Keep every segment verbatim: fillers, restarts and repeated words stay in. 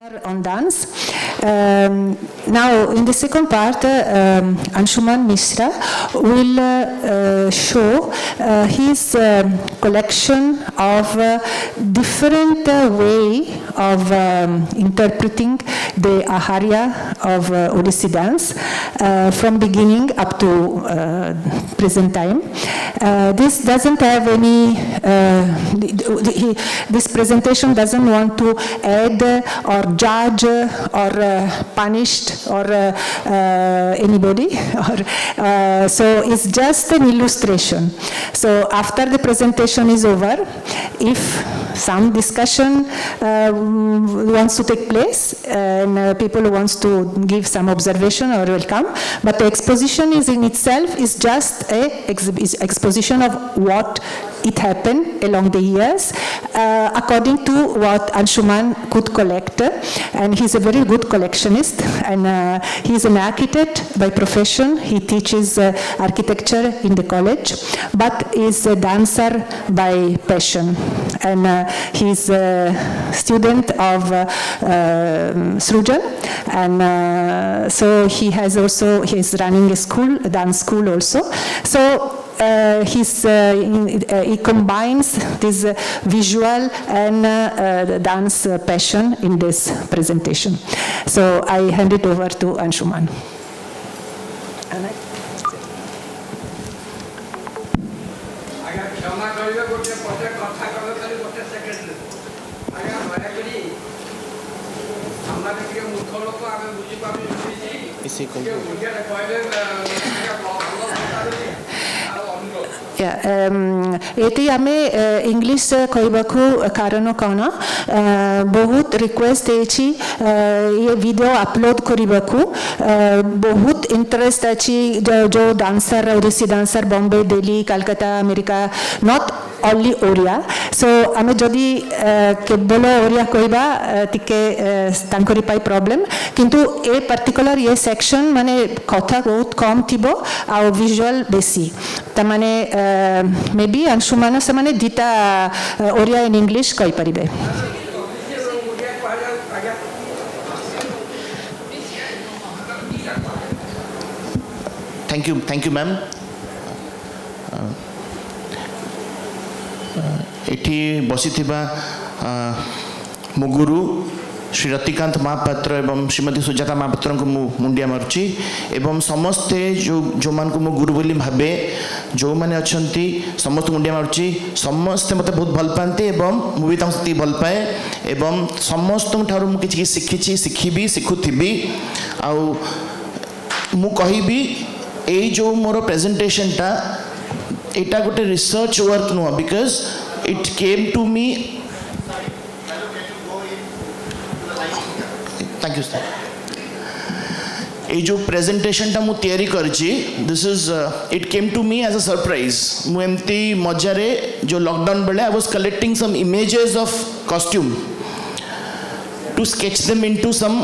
On dance. Um, now, in the second part, uh, um, Anshuman Mishra will uh, uh, show uh, his uh, collection of uh, different uh, way of um, interpreting the Aharya of uh, Odissi dance uh, from beginning up to uh, present time. Uh, this doesn't have any, uh, the, the, he, this presentation doesn't want to add uh, or judge or uh, punished or uh, uh, anybody or uh, so it's just an illustration. So after the presentation is over, if some discussion uh, wants to take place and uh, people wants to give some observation or welcome, but the exposition is in itself is just a ex exposition of what it happened along the years uh, according to what Anshuman could collect, and he's a very good collectionist, and uh, he's an architect by profession. He teaches uh, architecture in the college, but is a dancer by passion, and uh, he's a student of uh, uh, Srujan, and uh, so he has also, he's running a school, a dance school also. So Uh, he's, uh, in, uh, he combines this uh, visual and uh, uh, dance uh, passion in this presentation. So I hand it over to Anshuman. एटी आमे English कहबाकू कारण कौन बहुत request एची ये video upload करबाकू बहुत इंटरेस्ट अच्छी जो, जो dancer Odissi dancer Bombay Delhi Calcutta America not only Odia so आमे जदि केवल ओडिया कहबा टिके तांकरी पाई प्रॉब्लम किंतु ए पर्टिकुलर ये सेक्शन माने कथा बहुत कम थिबो आ विजुअल बेसी त माने मे बी अंशुमान से माने दिता ओडिया इन इंग्लिश कहि परिबे. Thank you, thank you, ma'am. एठी बसिथिबा मो गुरु श्री रतिकांत महापात्र एवं श्रीमती सुजाता महापात्र को मुंडिया मारुची एवं समस्ते जो जो मान को मो गुरु बोली भाबे जो माने अछंती समस्त मुंडिया मारुची समस्ते मते बहुत भल पांती एवं मु भी तांती भल पाए एवं समस्त ठारू मु किछि सिखिछि सिखिबी सिखुथिबी आ मु कहिबी ए जो मोर प्रेजेंटेशन टा एटा गोटे research work no because it came to me. Thank you sir. ये जो प्रेजेंटेशन टा मु तैयारी करची this is it came to me as a surprise. मु एमती मजारे जो लॉकडाउन बेले I was collecting some images of costume to sketch them into some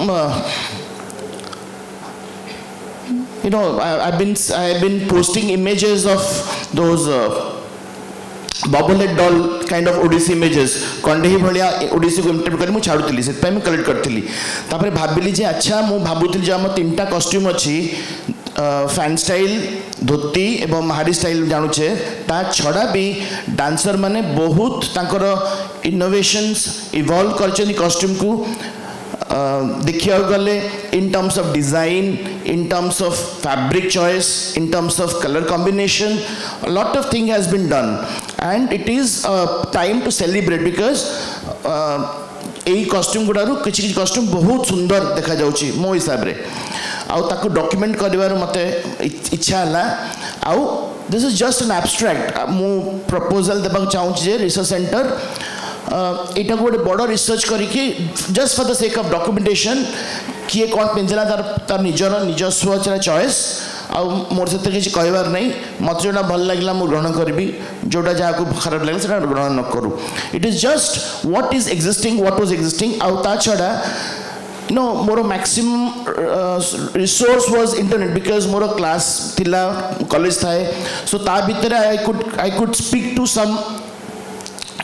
you know I, I've been I've been posting images of those uh, bobblehead doll kind of Odissi images कंडेही भलिया ओडिसी को imitate करी मु छाडुतली से पय मु collect करतली तापर भाबिली जे अच्छा मु भाबुतली जे हम तीनटा कॉस्ट्यूम अछि फैन स्टाइल धोती एवं महारी स्टाइल जानुछे ता छडा भी डांसर माने बहुत तांकर इनोवेशंस इवॉल्व करछनी कॉस्ट्यूम को देखिया गले in terms of design, in terms of fabric choice, in terms of color combination, a lot of thing has been done and it is uh, time to celebrate because एई costume गुडारू किछि किछि costume बहुत सुंदर देखा जाउची मो हिसाब रे आउ ताको डॉक्यूमेंट करबार मते इच्छा हला आउ this is just an abstract मो प्रपोजल देबा चाहू जे रिसर्च सेंटर एटा गोटे बड़ रिसर्च करिके just for the sake of documentation किए कौन पिंजला तार तार निजर निजस्व चॉइस आ मोर से किसी कहबार नहीं मत जोटा भल लगे मुझे ग्रहण करी जोटा जहाँ को खराब लगे से ग्रहण न करूँ. It is just what is existing what was existing आउ ता छड़ा नो मोर maximum resource was internet because मोर क्लास थिला कॉलेज थाए सो ता भीतर I could I could speak to some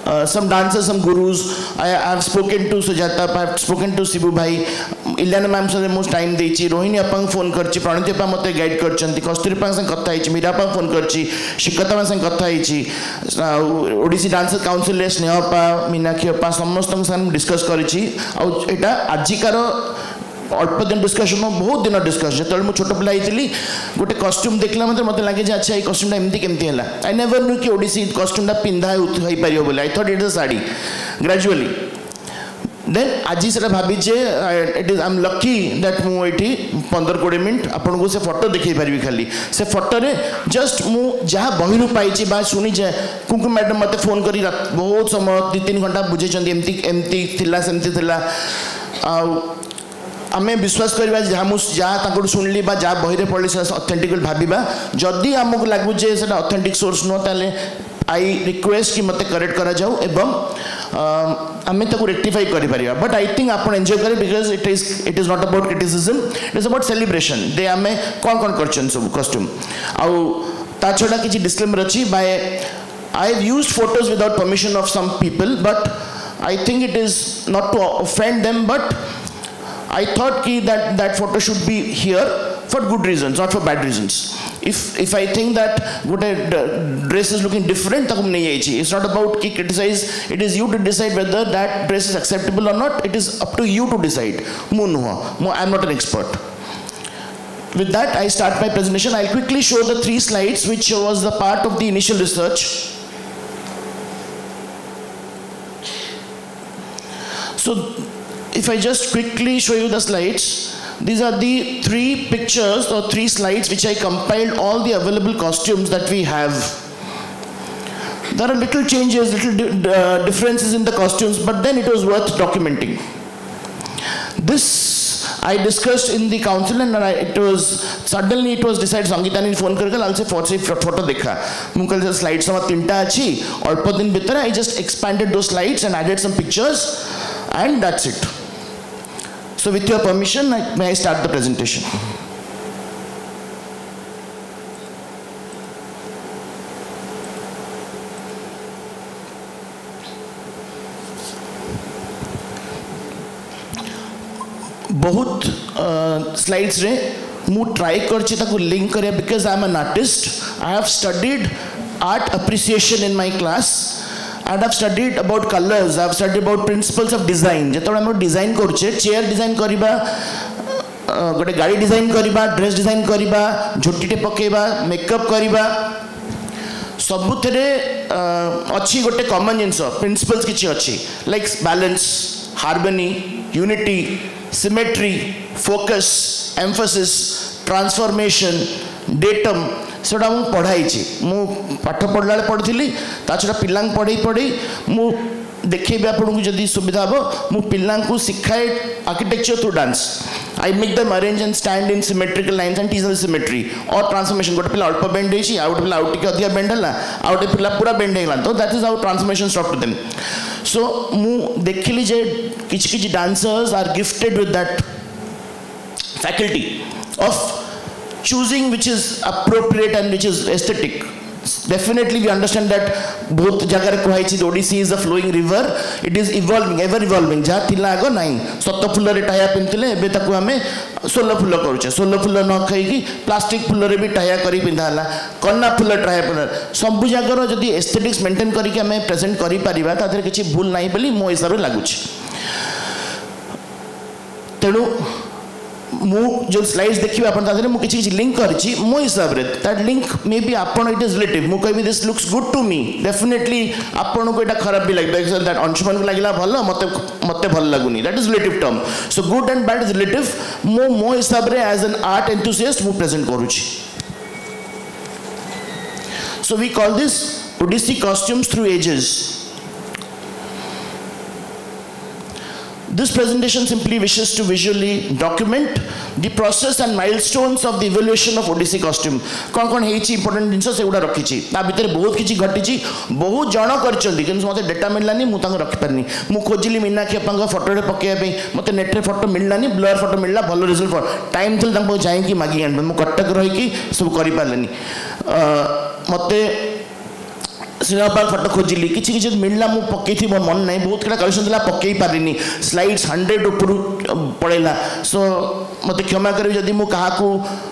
uh, some dancers, some gurus. I have spoken to Sujata, I have spoken to Sibu Bhai, Ilyana ma'am से most time देची, Rohini अपंग phone करची, प्रणति अपा मते guide करचंती, कस्तूरी अपा संग कथा हिची, मीरा अपा phone करची, शिकता संग कथा हिची, ओडिसी डांसर काउंसिल रे स्नेह अपा, मीनाक्षी अपा समस्त संग डिस्कस करची, और एटा आजिकार अल्प दिन डिस्कशन बहुत दिन डिस्कशन जो मुझे छोट पिला गोटे कॉस्ट्यूम देखला मतलब मत लगे अच्छा ये कॉस्ट्यूमटा एमती केमती है आई नेवर न्यू कि ओडिसी कॉस्ट्यूमटा पिंधा हो पार बोले I thought it is sari gradually then आज से भाभी जे it is I am lucky that मुझे पंद्रह कोड़े मिनट आपन को से फोटो देखई पारि खाली से फोटो रे जस्ट मु जहाँ बहिरू पाई बा शुणी जाए कुंकु मैडम मत फोन करी बहुत समय दु तीन घंटा बुझे एमती एमती थिला सेमती थिला आ आमे विश्वास करवा जहाँ मुझे जहाँ शुणिली जहाँ बही पढ़ी से ऑथेंटिक भाविबा जदि आमको लगुचे से ऑथेंटिक सोर्स नुह ताले आई रिक्वेस्ट कि मते करेक्ट करा जाऊ एवं आम रेक्टिफाई कर बट आई थिंक आप एंजॉय करें because it is it is not about criticism it is about celebration दे आम कौन कौन कर सब कॉस्ट्यूम आउ ता छड़ा किसी डिस्क्लेमर अच्छी by I have used photos without permission of some people but I think it is not to offend them but I thought ki that that photo should be here for good reasons, not for bad reasons. If if I think that good dress is looking different, takum nahi aichi. It's not about ki criticize. It is you to decide whether that dress is acceptable or not. It is up to you to decide. Mu nuha. I am not an expert. With that, I start my presentation. I'll quickly show the three slides, which was the part of the initial research. So. If I just quickly show you the slides, these are the three pictures or three slides which I compiled all the available costumes that we have. There are little changes, little di uh, differences in the costumes, but then it was worth documenting. This I discussed in the council and I, it was suddenly it was decided Sangeeta ne phone karke I'll say photo photo dekha mukal se slides sama tinta achi alpa din bhitar I just expanded those slides and added some pictures and that's it. So with your permission, may I start the presentation? बहुत slides रे मु try करछि ताकू link करिया because I am an artist I have studied art appreciation in my class and I've studied about colors, I've studied about principles of design. जेतबे हम design करछे chair design करिबा गोटे गाड़ी डिजाइन करिबा ड्रेस डिजाइन करिबा झोटीटे पकेबा makeup करिबा सबुथरे अच्छी गोटे कॉमन जिंस प्रिंसिपल्स किछि अछि like balance harmony unity symmetry focus emphasis transformation datum सेटा मु पढ़ाई मु पाठ पढ़ला पढ़ी छड़ा पिला पढ़े पढ़े मु देखेबी आपको जदि सुविधा हम मु पिला शिखाए architecture through dance I make them arrange and stand in symmetrical lines and टीजल सिमेट्री और ट्रांसफॉर्मेशन गोटे पिला अल्प बेंड होती आउ गोटे पिला आउ टिके अधिक बेंड है आउ गोटे पिला पूरा बेंड होगा तो that is how transformation stop to them so मु देखिली जे किछि किछि dancers are gifted with that faculty of choosing which is appropriate and which is aesthetic. Definitely we understand that both जगह कहै Odissi is a flowing river, it is evolving, ever evolving. जहाँ थिला आगो नहीं सत फुल रे टाया पिंथिले एबे ताकू हमें सोलो फुल करूचे सोलो फुल न खाई प्लास्टिक फुल रे भी टाया करी पिंधाला कन्ना फुल टाया फुल सब जगह जदि एस्थेटिक्स मेंटेन करिके हमें प्रेजेंट करि परिबा तादर किछि भूल नाही बोली मो हिसाब रे लागुछि तेणु मु जो स्लाइड्स देखिए आप मुझे किसी लिंक करी मो हिसाब से दैट लिंक मे बी आपन इट इज रिलेटिव मु कहबी this looks good to me definitely आपन को एटा खराब भी लगे दैट अंशुमान को लागला भल मते मते भल लागुनी that is relative term so good and bad is relative मो मो हिसाब से एज एन आर्ट एंथुसियास्ट मु प्रेजेंट करूची so we call this Odissi costumes through ages. This presentation simply wishes to visually document the process and milestones of the evaluation of Odissi costume. कौन कौन है important जिनस से उड़ा रखी ची ता भीतर बहुत किसी घटी ची बहुत जन करचंदी किंतु मते डेटा मिललानी मु तांग रखि परनी मु खोजिली मीनाक्षी अपंग फोटो रे पके पे मते नेट रे फोटो मिललानी ब्लर फोटो मिलला भलो रिजल्ट फॉर टाइम थिल तांग जाई कि मागी आन मु कटक रही कि सब करि पारलेनी मते सिनेमा फोटो खोजिली किसी किसी मिलला मु पकई मोर मन नहीं बहुत कड़ा कलेक्शन था पकई पारिनी स्लाइड्स हंड्रेड ऊपर पड़ेला सो मत क्षमा करी जदि मु कहा को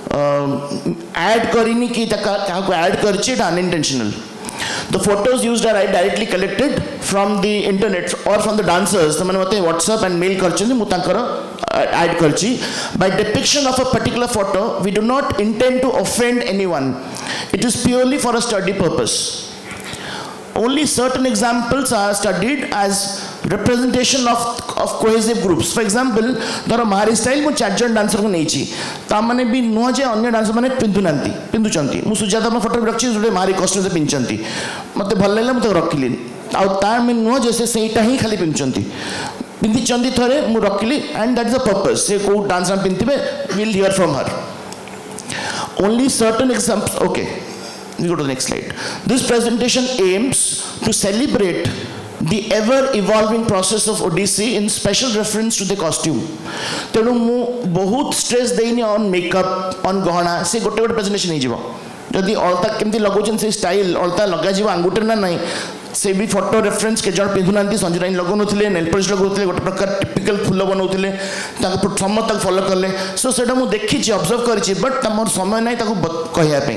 ऐड करिनी कि कहा को ऐड करछि unintentional The photos used are directly collected from the internet or from the dancers. तो मैंने मते WhatsApp and mail करछि मु तांकर ऐड करछि. By depiction of a particular photo, we do not intend to offend anyone. It is purely for a study purpose. Only certain examples are studied as representation of of cohesive groups. For example, धरो महारी style मु चार जन dancer को नहीं छी ता माने भी नुह जे अन्य डांसर माने पिंदु नांती पिंदु चंती मु सुजाता म फोटो रखछि जोडे महारी कॉस्ट्यूम से पिंचंती मते भल लागला मते रखिली आ तार में नुह जैसे सेटा ही खाली पिंचंती पिंदी चंदी थरे मु रखिली and that is the purpose से को डांसर पिंतिबे will hear from her only certain examples. Okay, we go to the next slide. This presentation aims to celebrate the ever evolving process of Odissi in special reference to the costume. तेणु मु बहुत stress देनी on makeup on गहना से गोटे गोटे presentation नहीं जीवो जदि अलता केमती लगोचन से स्टाइल अलता लगा जीवो अंगूठे ना नहीं से भी फोटो रेफरेंस के जन पिंधुनांती संजराइन लगौनुथिले नेल पॉलिश लगौथिले गोटे प्रकार टिपिकल फूल बनौथिले ताको समस्त तक फॉलो करले सो सेटा मु देखि छी ऑब्जर्व करिछि बट तमर समय नाही ताको कहया पे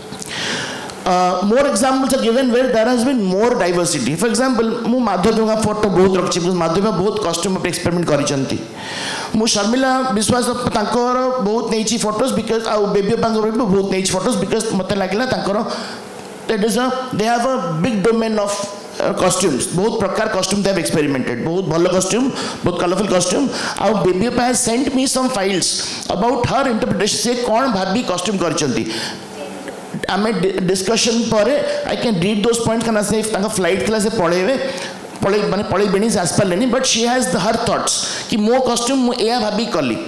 Uh, more examples are given where there has been more diversity. For example, मु माधव का फोटो बहुत रखछि बिकॉज़ माधव बहुत कॉस्ट्यूम पे एक्सपेरिमेंट करिसंती मु शर्मिला विश्वास तांकर बहुत नेछि फोटोज बिकॉज़ आ बेबी पांकर भी बहुत नेछि फोटोज बिकॉज़ मते लागला तांकर that is a they have a big domain of costumes बहुत प्रकार कॉस्ट्यूम दे हैव एक्सपेरिमेंटेड बहुत भलो कॉस्ट्यूम बहुत कलरफुल कॉस्ट्यूम आ बेबी पा has sent me some files about her interpretation से कोन भाबी कॉस्ट्यूम करिसंती आमे डिस्कशन पर I can read those points कना से ताका फ्लाइट क्लास से पढेबे पढे माने पढे बेनी से आसपार लेनी but she has the her thoughts कि मो कॉस्ट्यूम मु एया भाबी कली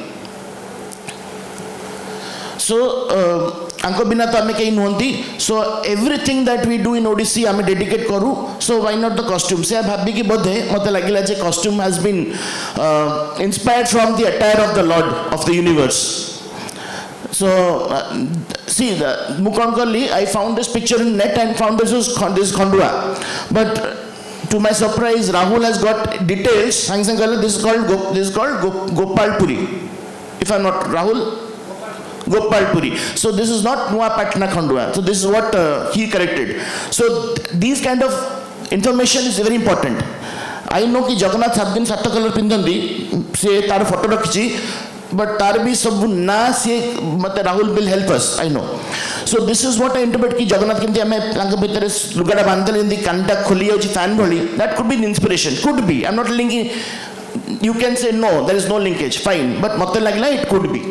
सो अंको बिना तो आमे कहीं नहंती so everything that we do in Odissi आमे डेडिकेट करू so why not the costume से भाबी कि बोधे मते लागिला जे costume has been inspired from the attire of the lord of the universe. So uh, see the Mukonkalli, I found this picture in net and found this is this Khandua, but uh, to my surprise Rahul has got details. Sang sang this is called Go, this is called Go, Gopalpuri, if I'm not Rahul Gopalpuri. So this is not Nuwa Patna Khandua. So this is what uh, he corrected. So th these kind of information is very important. I know कि जगन्नाथ सात दिन सात colour पिंधंदी से तार photo रखिछि but तार भी सब ना से मते Rahul will help us I know. So this is what I interpret कि जगन्नाथ केमती हमें तांके भीतर लुगाडा बांधले इंदी कांटा खोली होची फैन भली that could be an inspiration could be I'm not linking you can say no there is no linkage fine but मते लागला it could be.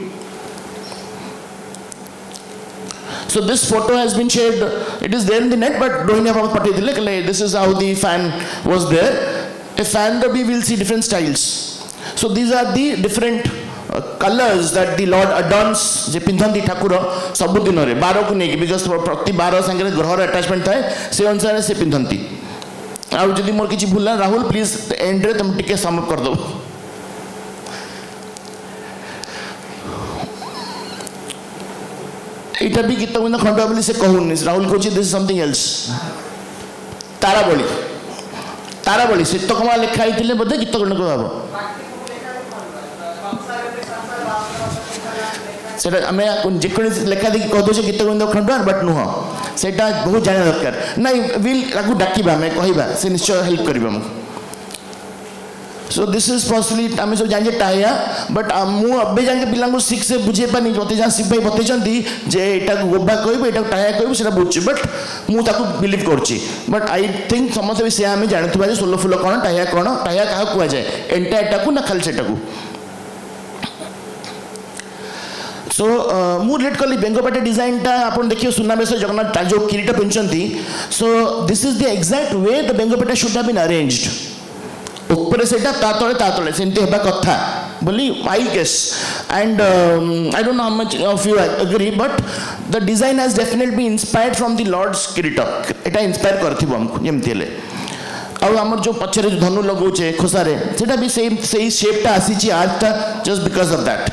So this photo has been shared it is there in the net but Rohini apna patai dile like this is how the fan was there a fan we will see different styles. So these are the different Uh, colors that the Lord adorns जे पिंधंती ठाकुर सब दिन रे बार को नहीं because प्रति बार संगे ग्रहर attachment थाए से अनुसार से पिंधंती आ जदी मोर किछि भूलला राहुल प्लीज एंड रे तुम टिके सम अप कर दो. एटा भी गीत बिना खंडा बोली से कहूनी राहुल कोछि दिस इज समथिंग एल्स तारा बोली तारा बोली सितकमा लिखा आइतिले बदे गीत गण को बाबा सेटा आमे जेकोनी लेखा देखि कह दो जे गीत गोविंद खंडवार बट नुह सेटा बहुत जाने दरकार नहीं विल रागु डाकिबा मैं कहिबा से निश्चय हेल्प करबा मु. सो दिस इज पॉसिबली आमे सब जाने टाया बट मु अबे जाने पिला को सिक्स से बुझे पानी मते जा सिप भाई बतेचंती जे एटा गोबा कहबो एटा टाया कहबो सेटा बुझी बट मु ताको बिलीव करची बट आई थिंक समस्त भी से आमे जानथुबा जे सोलो फुलो कोन टाया कोन टाया काहा कुआ जाए एंटा एटा को ना खाली सेटा को. सो मु लेट कली बेंगोपाटी डिजाइन टा आपण देखियो सुनाबेस जगन्नाथ जो किरीट पिंचंती so this is the exact way the बेंगोपाटी शुड हैव बीन अरेंज्ड ऊपर सेटा ता तळे ता तळे सेंते हेबा कथा बोली I guess and I don't know how much of you agree but the design has definitely been inspired from the lord's किरीट एटा इंस्पायर करथिबो हमको जेमति हेले आ हमर जो पछरे धनु लगौचे खोसारे सेटा भी सेम सेही शेप टा आसीची आज ता जस्ट बिकॉज़ ऑफ दैट.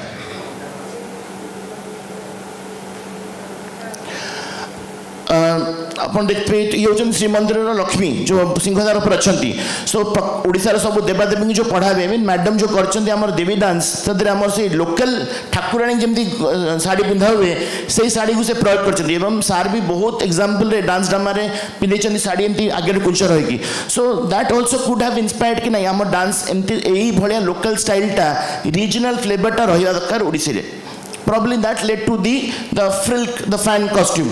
अपन देखते ये हूँ श्रीमंदिर लक्ष्मी जो सिंहद्वार पर अच्छा सो ओडार सब देवादेवी जो पढ़ावे मीन मैडम जो कर देवी डांस तदे आम से लोकल ठाकुराणी जमी शाढ़ी पिंधा हुए से शाढ़ी को से प्रयोग कर सार भी बहुत एग्जाम्पल डांस ड्रामा पिंधे शाढ़ी एमती आगे कुंच रही so that also could have inspired कि नहीं आम डांस एमती यही भाया लोकल स्टाइलटा रीजनल फ्लेवरटा रहा दरकार ओडिसी रे probably that led to the the frilk the fan costume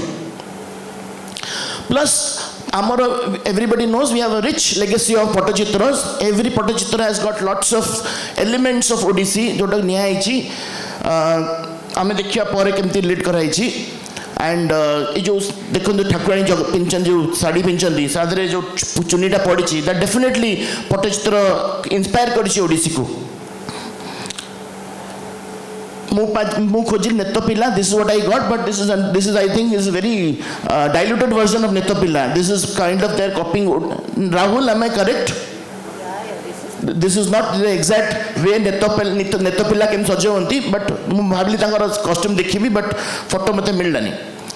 plus amara everybody knows we have a rich legacy of Pattachitras every Pattachitra has got lots of elements of Odissi जोटा निया हिची आमे देखिया परे केमती लीड कराइची एंड ये जो देखो ठाकुराणी जो पिंचन जो साड़ी पिंचन दी सादरे जो चुन्नीटा पड़ी दैट डेफिनेटली पट्टचित्र इंस्पायर करछि ओडिसी को मु खोजी नेतपिला this is what I got but this is this is I think is very diluted version of नेतपिला this is kind of their copying Rahul am I correct this is not the exact way नेतपिला नेतपिला केम सजवंती but मु भाबली तांगर costume देखिबी but photo मते मिललानी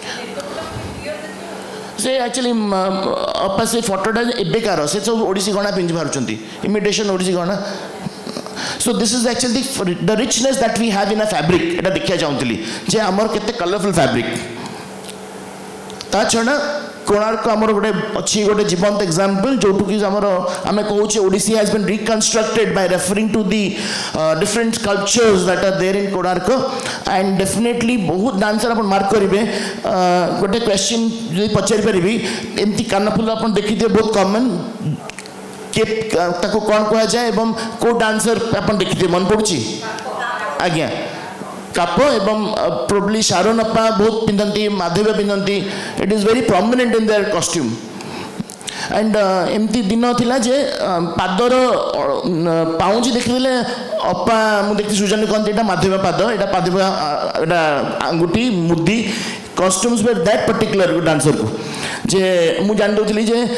से एक्चुअली अपा से फोटोटा एबेकार से सब ओडिसी गणा पिंज मारुचंती इमिटेशन ओडिसी गणा so this is actually the, the richness that we have in a fabric eta देखिया चाहूँगी जे आमर केते कलरफुल फैब्रिक ता छना कोणार्क आमर गोटे अच्छी गोटे जीवंत एग्जांपल जोटू कि आमर आमे कहूचे Odissi has been reconstructed by referring to the different sculptures that are there in Konark and definitely बहुत डांसर अपन मार्क करिवे गोटे क्वेश्चन जे पचारि परिबी एमती कानफुल अपन देखिते बहुत कॉमन के ताको कौन कहा जाए एवं को डांसर अपन देखिए मन पड़ुची आज्ञा काप एवं प्रोबली शारोन अपा बहुत पिंधती माधव पिंधती it is very prominent in their costume and एमती दिन थिला जे पादर पाउंजी देखिले अपा मु देखि सुजन कहते एटा माधव पाद एटा पादव एटा अंगुठी मुद्दी costumes were that particular dancer को जे मु जान दोथली जे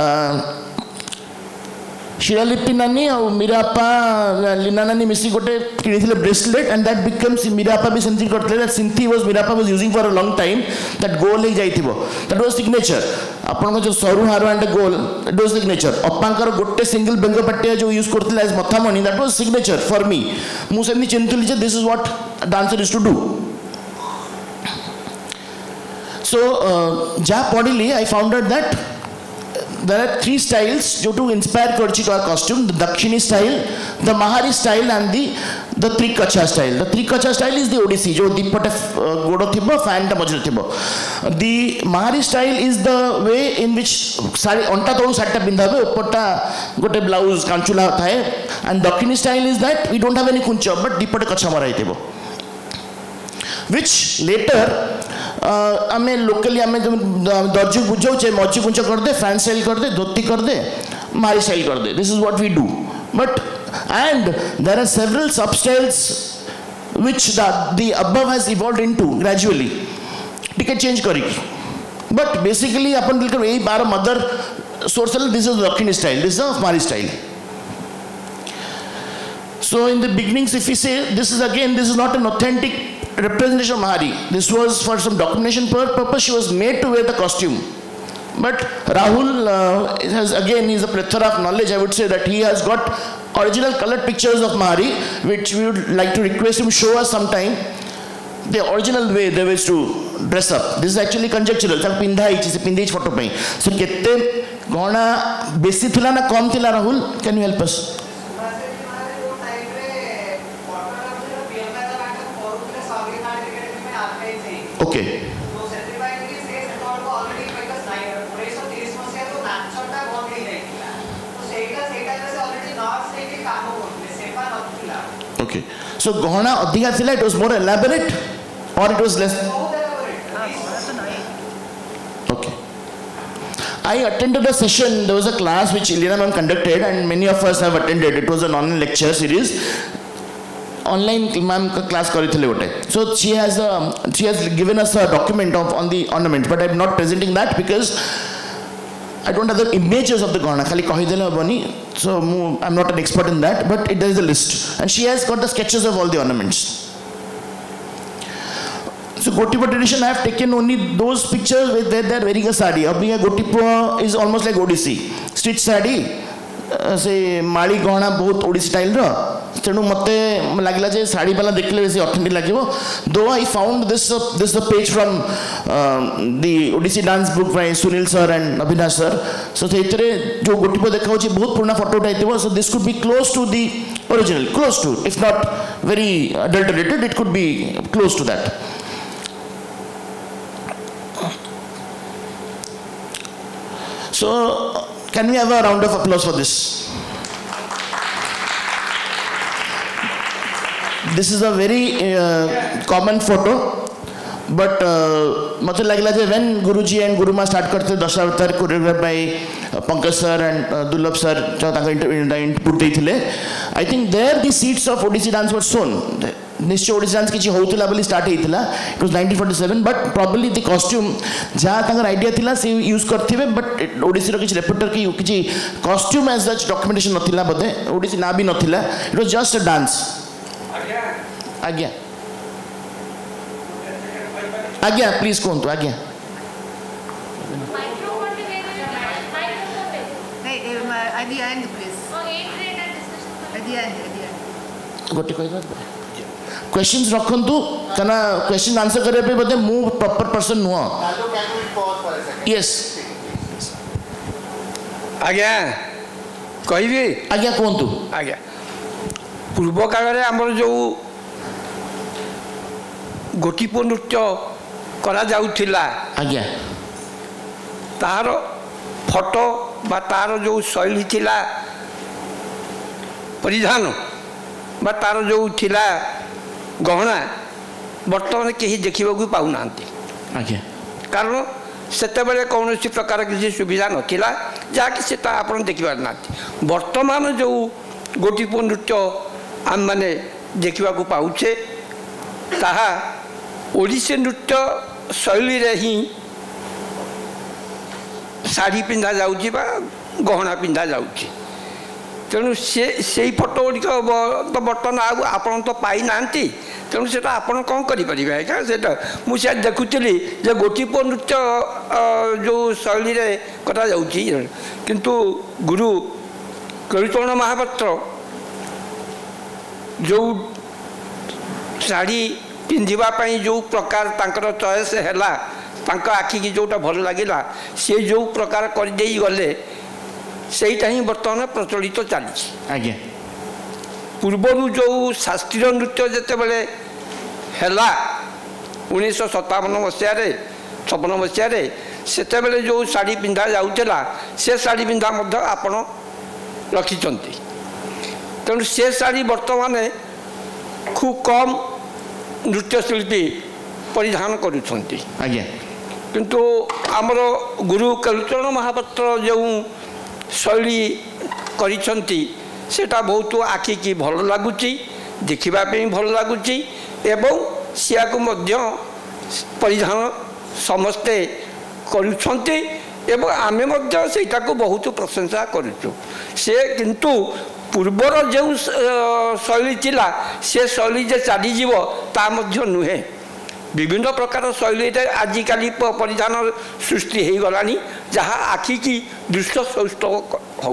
शिरालिपि नानी और मीरापा लीना नानी मिसी गोटे किनिथिले ब्रेसलेट एंड दैट बिकम्स मीरापा भी सेमथिंग करथले दैट सिंथी वाज मीरापा was using for a long time that गोल हे जाइथिबो दैट वाज सिग्नेचर आपन को जो सरू हार एंड गोल दैट वाज सिग्नेचर अपांकर गोटे सिंगल बेंग पट्टिया जो यूज करथले एज मथामणी that was signature for me मु सेमनी चिंतुली जे this is what dancer is to do so जा पढ़िली I found out that there are three styles जो to inspire करछि to our costume the Dakshini style the Mahari style and the the Trikacha style the Trikacha style is the Odissi जो दीपटे गोड़ थिबो fan टा मजर थिबो the Mahari style is the way in which sari अंटा तळु साड़ीटा पिंधाबे ऊपरटा गोटे blouse Kanchula थाए and Dakshini style is that we don't have any kuncha but दीपटे कछा मराई थिबो which later आमे लोकली आमे दर्जी बुझाऊे मझी कुंच कर दे फैन स्टाइल कर दे धोती कर दे मारी स्टाइल कर दे this is what we do but and there are several sub styles which the the above has evolved into gradually टिके चेंज करी बट बेसिकली अपन बिल्कुल यही बार मदर सोर्स दिस इज दक्षिणी स्टाइल दिस इज मारी style so in the beginnings if we say this is again this is not an authentic representation of Mahari. This was for some documentation purpose. She was made to wear the costume. But Rahul uh, has again is a plethora of knowledge. I would say that he has got original colored pictures of Mahari, which we would like to request him show us sometime. The original way they was to dress up. This is actually conjectural. Sir, pindha ichi se pindhi photo pai. So kette gona besi thila na kam thila Rahul? Can you help us? Okay. Okay. So Gohana Adhika Thila, it was more elaborate or it was less? Okay. I attended a session, there was a class which Ilina ma'am conducted and many of us have attended. It was an online lecture series. Online ma'am class karithile gote. So she has a, she has given us a document of on the ornaments, but I am not presenting that because I don't have the images of the Gahana. Khali kahidele habani. So I am not an expert in that, but it there is a list, and she has got the sketches of all the ornaments. So Gotipo tradition, I have taken only those pictures where they are wearing a sari. Abhi Gotipo is almost like Odissi. Stitch sari, से माली गहना बहुत Odissi style रो तेणु मते लागला जे साड़ी वाला देखले बेसी authentic लागिवो though I found this this the page from the Odissi dance book by Sunil sir and Avinash sir so सेतरे जो गोटिपो देखा होची बहुत पुराना फोटो उठाइतबो so this could be close to the original close to if not very adulterated it could be close to that so can we have a round of applause for this? This is a very uh, common photo, but mate lagla je when Guruji and Guruma start karte Dashavatara choreographed by Pankaj sir and uh, Dulabh sir tanga input deythile I think there the seeds of Odissi dance were sown. निश्चय Odissi dance किछि होउतला बोली start हेतिला it was nineteen forty seven but probably the costume जहा तांगर idea थिला से use करथिबे बट ओडिसी रो किछि रेपर्टर की किछि कॉस्ट्यूम एज सच डॉक्यूमेंटेशन नथिला बदे ओडिसी ना भी नथिला it was just a dance आज्ञा आज्ञा आज्ञा प्लीज कोंतु आज्ञा at the end please at the end at the end गोटी कहबा क्वेश्चंस रखंतु कना क्वेश्चन आंसर करे पे बदे मु प्रॉपर पर्सन नुआ यस आज्ञा कहबी आज्ञा कोंतु आज्ञा पूर्व काल रे हमर जो गोटीपो नृत्य करा जाउथिला आज्ञा तार फोटो बा तार जो शैली थिला परिधान बा तार जो थिला गहना बर्तमान कहीं देखा पाऊ ना कारण सेते बेले कौन प्रकार किसी सुविधा नथिला जहाँकि से आप देखिपार ना बर्तमान जो गोटीपो नृत्य आम मैंने देखा पाऊे ताहा ओडिसी नृत्य शैली रे ही साड़ी पिंधा जाउची बा गहना पिंधा जाउची तेणु से से फोटो गुड़िक तो बर्तमान आपन तो पाई ना तेणु से आपन कौन करें आज्ञा से मुझे देखुली जे गोटीपो नृत्य जो शैली रे करा जाउची किंतु गुरु कविचरण महापात्र जो साड़ी पिंधिबाई जो प्रकार तांकर चॉइस हैला तांका आखि की जोटा भल लगिला से जो प्रकार कर दे गले सेटा ही बर्तमान प्रचलित चली आज्ञा पूर्वर जो शास्त्रीय नृत्य जिते बड़े हैला उन्नीस सतावन मसीह छपन मसीह से जो शाड़ी पिंधा जाऊला से शाड़ी पिंधा आपण रखिंट तेणु से शाड़ी बर्तमान खूब कम नृत्यशिल्पी परिधान करुँच आज्ञा किंतु आमर गुरु कविचरण महापात्र जो शैली करिछंती सेटा बहुत आखि की भल लगुच देखा भल लगुच एवं सिया को मध्य परिधान समस्ते करुछंती एवं आमे मध्य सेटा को बहुत प्रशंसा करुचु से किंतु पूर्वर जो शैली थिला से शैली जे चली जीव ता मध्य नुहे विभिन्न प्रकार शैली आजिकल परिधान सृष्टि हो गलानी जहाँ आखि की दृश्य सौष्ठ हो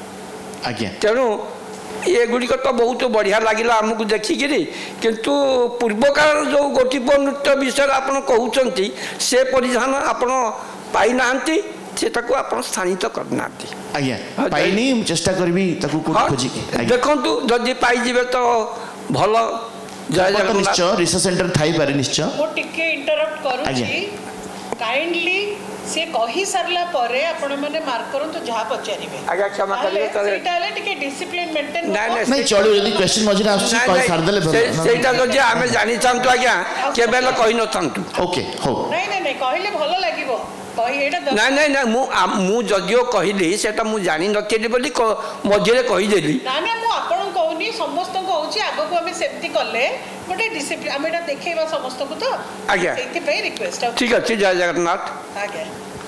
तेणु ये गुड़िक तो बहुत बढ़िया लगे आमको देखिकी किंतु पूर्व काल जो गोटीपो नृत्य विषय आप कहते से परिधान आपण पाई ना आप स्थानित करना पाइनी चेष्टा करी देखु जदि पाइबे तो भल जय जगन्नाथ निश्चय रिसर्च सेंटर थाई पारे निश्चय मो टिके इंटरप्ट करूची काइंडली से कहि सरला परे आपण माने मार्क करन तो जहा पचारिबे आगे क्षमा करिवे तो सेटा ले टिके डिसिप्लिन मेंटेन नहीं चलो यदि क्वेश्चन मझिरा आसी कहि सार देले सेटा जो जे आमे जानि चाहंतु आज्ञा केबेल कहि न चाहंतु ओके हो नहीं नहीं नहीं कहिले भलो लागिवो कहि एटा नहीं नहीं नहीं मु मु जदियो कहिली सेटा मु जानि नथिली बोली मझिरे कहि देली ना ना मु आपण कहूनी समस्त को होची आगो को हमें सेफ्टी करले गोटे डिसिप्लिन हम एटा देखेबा समस्त को तो आज्ञा सेति पे रिक्वेस्ट ठीक है जय जगन्नाथ आज्ञा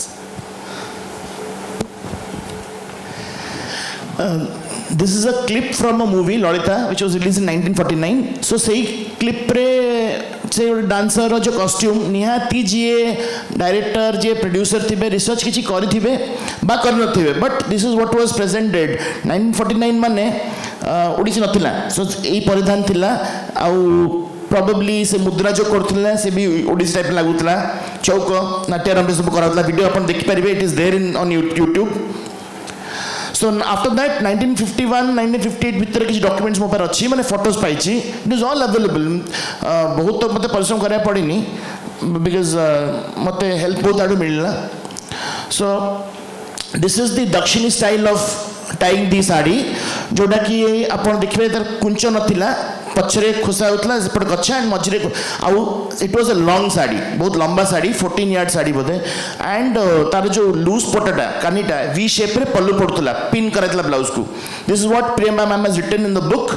Uh, this is a clip from a movie Lolita which was released in nineteen forty-nine so sei clip re से डांसर जो कॉस्ट्यूम निहाती जी डायरेक्टर जी प्रोड्यूसर थे रिसर्च किसी करें बा कर but this is what was presented nineteen forty nine माने ओडिसी नथिला सो यही परिधान थिला आउ प्रोबेबली से मुद्रा जो करथिला से भी ओडिसी टाइप लागुतला चौक नाट्यरम रे सब करातला वीडियो अपन देखि परिबे it is there in on YouTube so after that nineteen fifty one nineteen fifty eight भीतर किसी डॉक्यूमेंट्स मो पर अच्छी माने फोटोज पाइछि इट इज ऑल अवेलेबल बहुत तो मते परिश्रम करा पड़िनी बिकॉज मते हेल्प बहुत आडू मिलला so this is the Dakshini style of tying the sari जोटा कि आपण देखिबे तर कुंच नथिला पछरे खोसा होतला सेपट गच्छा एंड मझरे आउ it was a long sari बहुत लंबा sari fourteen yard sari Bodhe and तार जो लूज पटटा कानीटा वी शेप रे पल्लू पड़तला पिन करतला ब्लाउज को this is what Priyanka ma'am has written in the book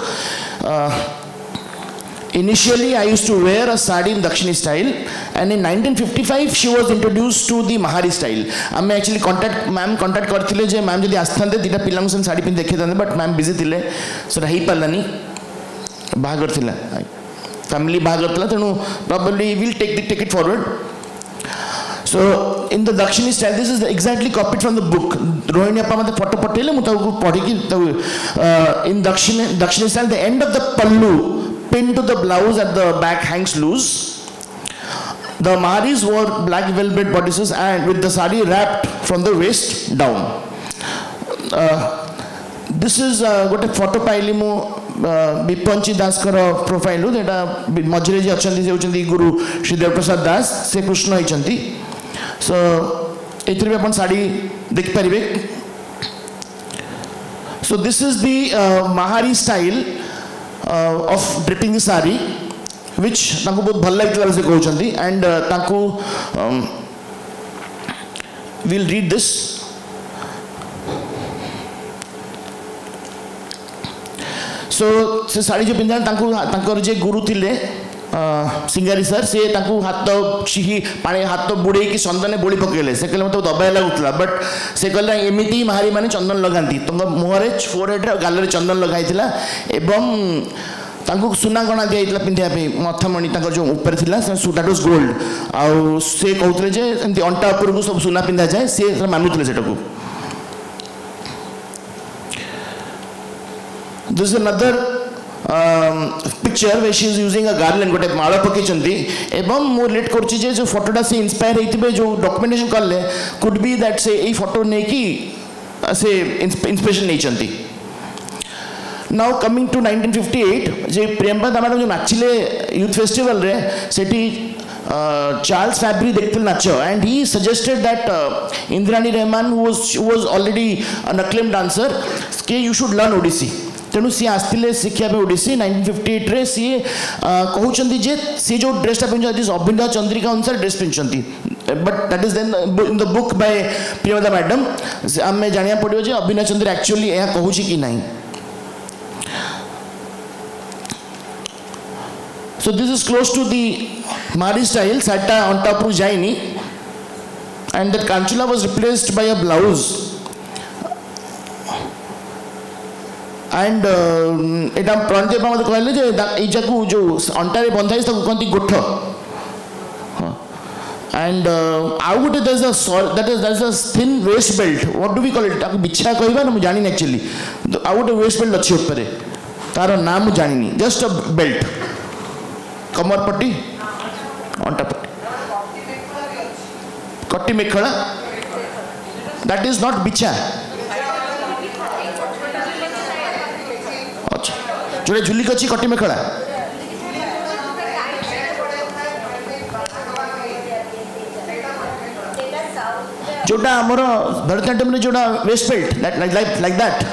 initially I used to wear a sari in Dakshini style and in nineteen fifty-five she was introduced to the Mahari style आम actually contact ma'am contact करथिले जे ma'am जदी आस्थांते दिटा पिलांग सन sari pin देखे थांते but ma'am busy थिले सेटा हेई पालानी बाहागर थिला family बाहागर थिला तेनु probably will take the take it forward so in the Dakshini style this is exactly copied from the book Rohini अपा मते फोटो पठेले मु ताको पढी कि in Dakshini Dakshini style the end of the pallu pinned to the blouse at the back hangs loose. The Maharis wore black velvet bodices and with the sari wrapped from the waist down. Uh, this is गोटे photo पाइली मु विपंची दास कर profile जेटा मझरे जे अछंती से होचंती गुरु श्री देव प्रसाद दास से कृष्ण होचंती सो एथरे भी अपन साड़ी देख परिबे so this is the Mahari style Uh, of dripping the sari which तांको बहुत भल लागला से कहउचंती and uh, तांको um, we'll read this so से साड़ी जो पिंदा तांको तांकर जे गुरु थिले सिंगारी सर से तांको हाथ छिही पानी हाथ बुड़े कि चंदन बोली पकेले से कहले मते दबाय लागुतला बट से कहले एमिति महारी माने चंदन लगांती तंग मुहरे फोरहेड रे गालरे चंदन लगाइतिला एवं तांको सुना गणा दियाइतिला पिंधिया पे मथमणी तांकर जो ऊपर थिला सुटा डोस गोल्ड आ से कहउतले जे एंती अंटा ऊपर को सब सुना पिंधा जाय से मानुतले सेटको this is another Um, picture where she is using a garland गोटे माला पकेचंती एवं मो लेट करछि जे जो फोटोटा से इंस्पायर हेतिबे जो डॉक्यूमेंटेशन करले कुड बी दैट से ए फोटो ने की से इंस्पिरेशन नै चंती now coming to nineteen fifty eight जे प्रियंका दामाडा जो नाचिले यूथ फेस्टिवल रे सेठी चार्ल्स फैब्री देखते नाच and he suggested that Indrani Rahman who was who was already an acclaimed dancer के यू शुड लर्न ओडिसी तेणु सी आसते शिक्षा ओडिसी नाइंटीन फिफ्टी एट रे सी कहते जे सी जो ड्रेसटा पिंधुछंती अभिनय चंद्रिका अनुसार ड्रेस पिंधुछंती but that is then in the book by Priyanka madam आम जानिया पड़ो जे अभिनय चंद्र एक्चुअली यह कहूँ कि नहीं so this is close to the Mahari style साटा ऑन टॉप रु जाइनी and that kanchula was replaced by a blouse and एटा प्रणदेव मते कहले जे एजा को जो अंटारे बंधाई ताको कहती गोठ एंड आउ गोटे there is a that is that is a thin waist belt what do we call it ताको बिछा कहबा न मु जानि एक्चुअली आउ गोटे वेस्ट बेल्ट अछि ऊपर तार नाम मु जानि जस्ट अ बेल्ट कमर पट्टी अंटा पट्टी कट्टी मेखला दैट इज नॉट बिछा जोड़े झुली कच्ची कट्टी में खड़ा जोड़ा हमर भरतनाट्यम रे जोड़ा waist belt like like like that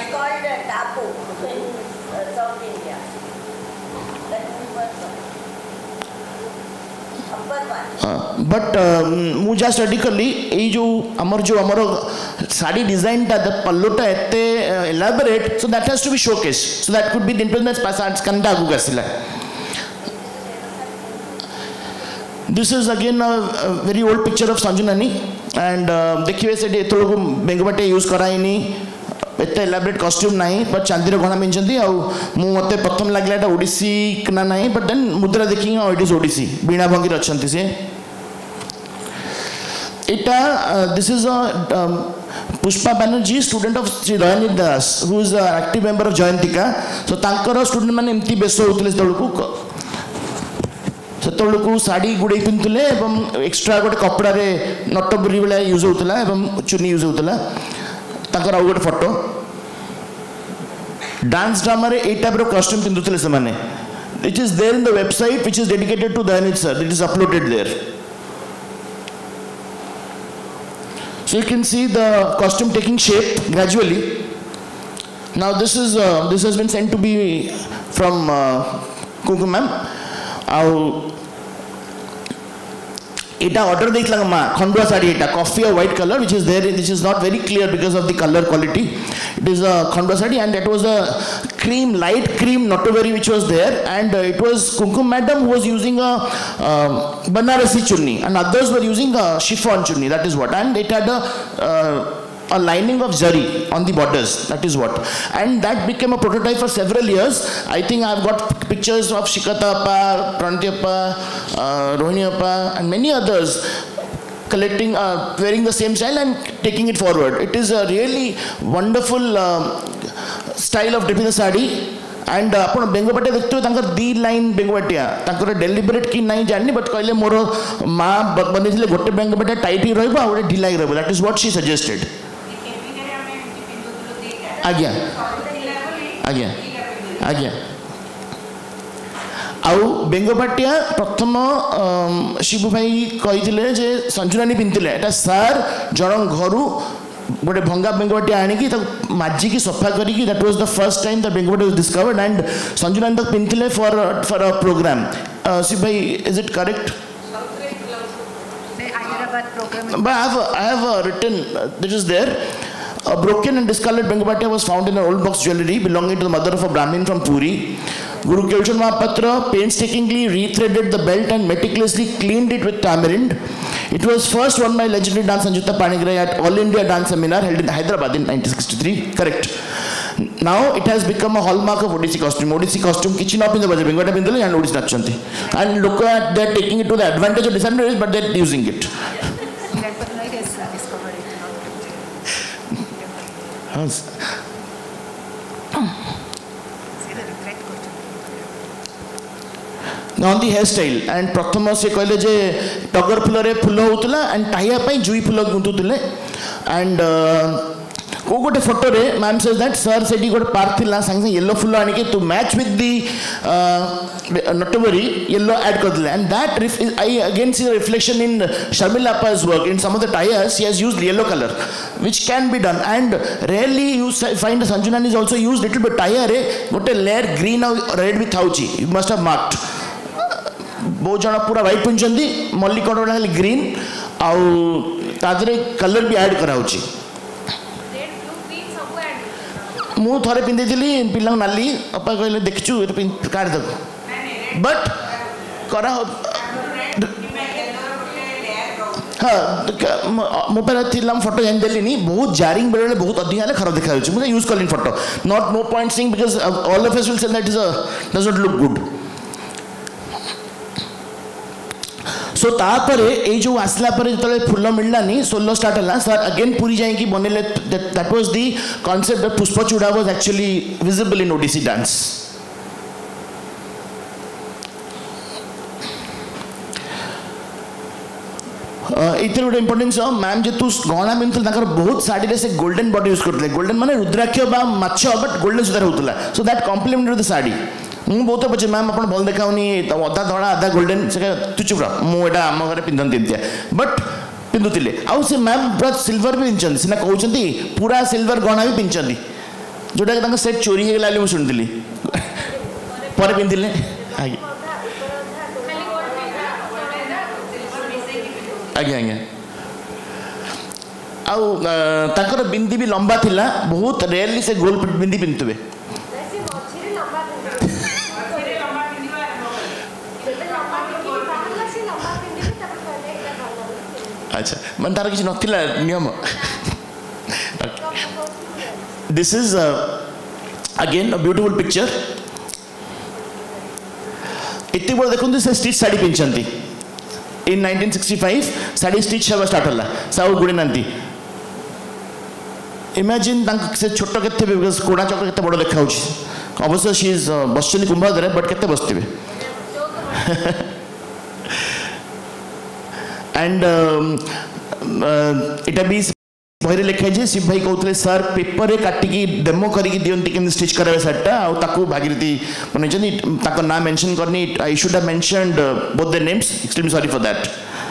but मु जा स्टडी करली ए जो हमर जो हमर साड़ी डिजाइन ता पल्लोटा एते elaborate so that has to be showcase so that could be the internet पास कंडा गु गसिला this is again a very old picture of Sanju Nani and देखिए से एतलो को बेंगबाटे यूज कराइनी एत एलाबरेट कॉस्ट्यूम नहीं बट चांदीर गहना पिंधि मत प्रथम लगे ओडिसी ना ना बट देन मुद्रा देखिए इट इज ओडिसी बीणा भंगी अच्छा सी इटा this is a Pushpa Banerjee student of Shri Dayanidhi Das who is active member of Jayantika so तांकर स्टूडेंट माने एमती बेस होतले तळकू से शाढ़ी गुड़े पिंधुले एक्सट्रा गोटे कपड़ा रे नटबरी भाया यूज होता चुनी यूज होता तांकर आउ गोटे फोटो डांस ड्रामा रे ए टाइप रो कॉस्ट्यूम पिंधुले से माने it is there in the website which is dedicated to Dayanidhi sir it is uploaded there so you can see the costume taking shape gradually now this is uh, this has been sent to be from uh, Kuku ma'am इटा order देइतला मा खंडुआ साड़ी इटा coffee or white colour which is there which is not very clear because of the colour quality it is a khandua sari and that was a cream light cream nottoveri which was there and uh, it was Kumkum madam who was using a uh, Banarasi chunni and others were using a chiffon chunni that is what and it had a uh, a lining of zari on the borders that is what and that became a prototype for several years I think I've got pictures of Shikata appa Pranati appa uh, Rohini appa and many others collecting uh, wearing the same style and taking it forward it is a really wonderful uh, style of draping the sari and आपण बेंगोपाटिया देखते हो दी line बेंगोपाटिया deliberate कि नहीं जानी but कहले मोर माँ बन गोटे बेंगोपाटिया टाइट ही रहा गोटे ढिला ही रहा that is what she suggested आज्ञा आज्ञा आज्ञा आउ बेंगोपाटिया प्रथम शिबू भाई कही जे संजुनानी पिंधले एटा सार जन घर गोटे भंगा बेंगोपाटिया आनिकी माजिकी सफा करी that was the first time the Bengapatia was discovered and Sanju Nani तक पिंधले for for a programme Shiv bhai is it correct but I have I have uh, written uh, this is there a broken and discolored Bengopatia was found in an old box jewelry belonging to the mother of a Brahmin from Puri. Guru Kelchand Mahapatra painstakingly rethreaded the belt and meticulously cleaned it with tamarind. It was first worn by legendary dance Sanjukta Panigrahi at All India Dance Seminar held in Hyderabad in nineteen sixty-three. Correct. Now it has become a hallmark of Odissi costume. Odissi costume kichi na pindha baje Bengopatia pindhale and Odissi nachanti. And look at they're taking it to the advantage of disadvantage but they're using it. On the hairstyle and प्रथम से कहले जे टगर फुल रे फुल होतला and टाइया पई जुई फुल गुंतुतले एंड को गोटे फोटो रे मैम सेज दैट सर सेडी गोटे पार्क थिला संग येलो फुल आनी के to match with the Natabari yellow add कर दिले and that I again see reflection in Sharmila अप्पा's work in some of the tires she has used yellow color which can be done and rarely you find Sanjunani is also used little bit tire रे गोटे layer green और red भी थाउची you must have marked बहुत जन पूरा white पिंचंदी मल्लिकड़ खाली green आउ तादरे colour भी ऐड कराउची मु थरे पिंधि थी पिला नाली अपा कहले देखचु काट दे बट करा हाँ मो पास थी फोटो जान देली बहुत जारिंग बेले बहुत अधिक खराब देखा मुझे यूज कलिन photo not no point sing because all of us will say that is a does not look good so तापरे ए जो आसला पर जतले फुल मिललानी सोलो स्टार्ट हला सर अगेन पूरी जाई की बनेले that was the concept that Pushpachuda was actually visible in Odissi dance इतने गोटे इंपोर्टेंस मैम जेतु गहना पिंधुले ताकर बहुत साड़ी से गोल्डन बॉडी यूज करते गोल्डन माने रुद्राक्ष बा माछ बट गोल्डन सुधार होतला so that complemented the sari मुझे बहुत पचे मैम आप भल देखाऊनी अधा धड़ा अधा गोल्डन से तु चुप रह मुझे आम घर पिंधती दिया बट पिंधुले आउ से मैम पूरा सिल्वर भी पिंधुଛନ୍ତି सीना कहते पूरा सिल्वर गहना भी पिंधुଛନ୍ତି जोटा सेट चोरी हो गला मुझे शुणी पर पिंधिले आज्ञा आज्ञा आउ बिंदी भी लंबा थिला बहुत रेयरली से गोल बिंदी पिंधुवे अच्छा मन तार किसी नथिला नियम This is uh, again a beautiful picture. इतने बड़ा देखो से स्टिच साड़ी पिंचंती in nineteen sixty-five sari stitch हवा स्टार्ट होला साउ गुड़ी नांती इमेजिन तांक से छोटो केते बिकॉज़ कोड़ा चक्र केते बड़ देखा होची अवश्य शी इज बसचनी कुंभादरे बट केते बसतिबे एंड इटा भी बहरे लिखा है शिव भाई कहते सर पेपर रे काटिकी डेमो करके दियंती केम स्टिच करावे सेटा आ ताको भागीरथी माने जनी ताको नाम मेंशन करनी I should have mentioned both the names extremely sorry for that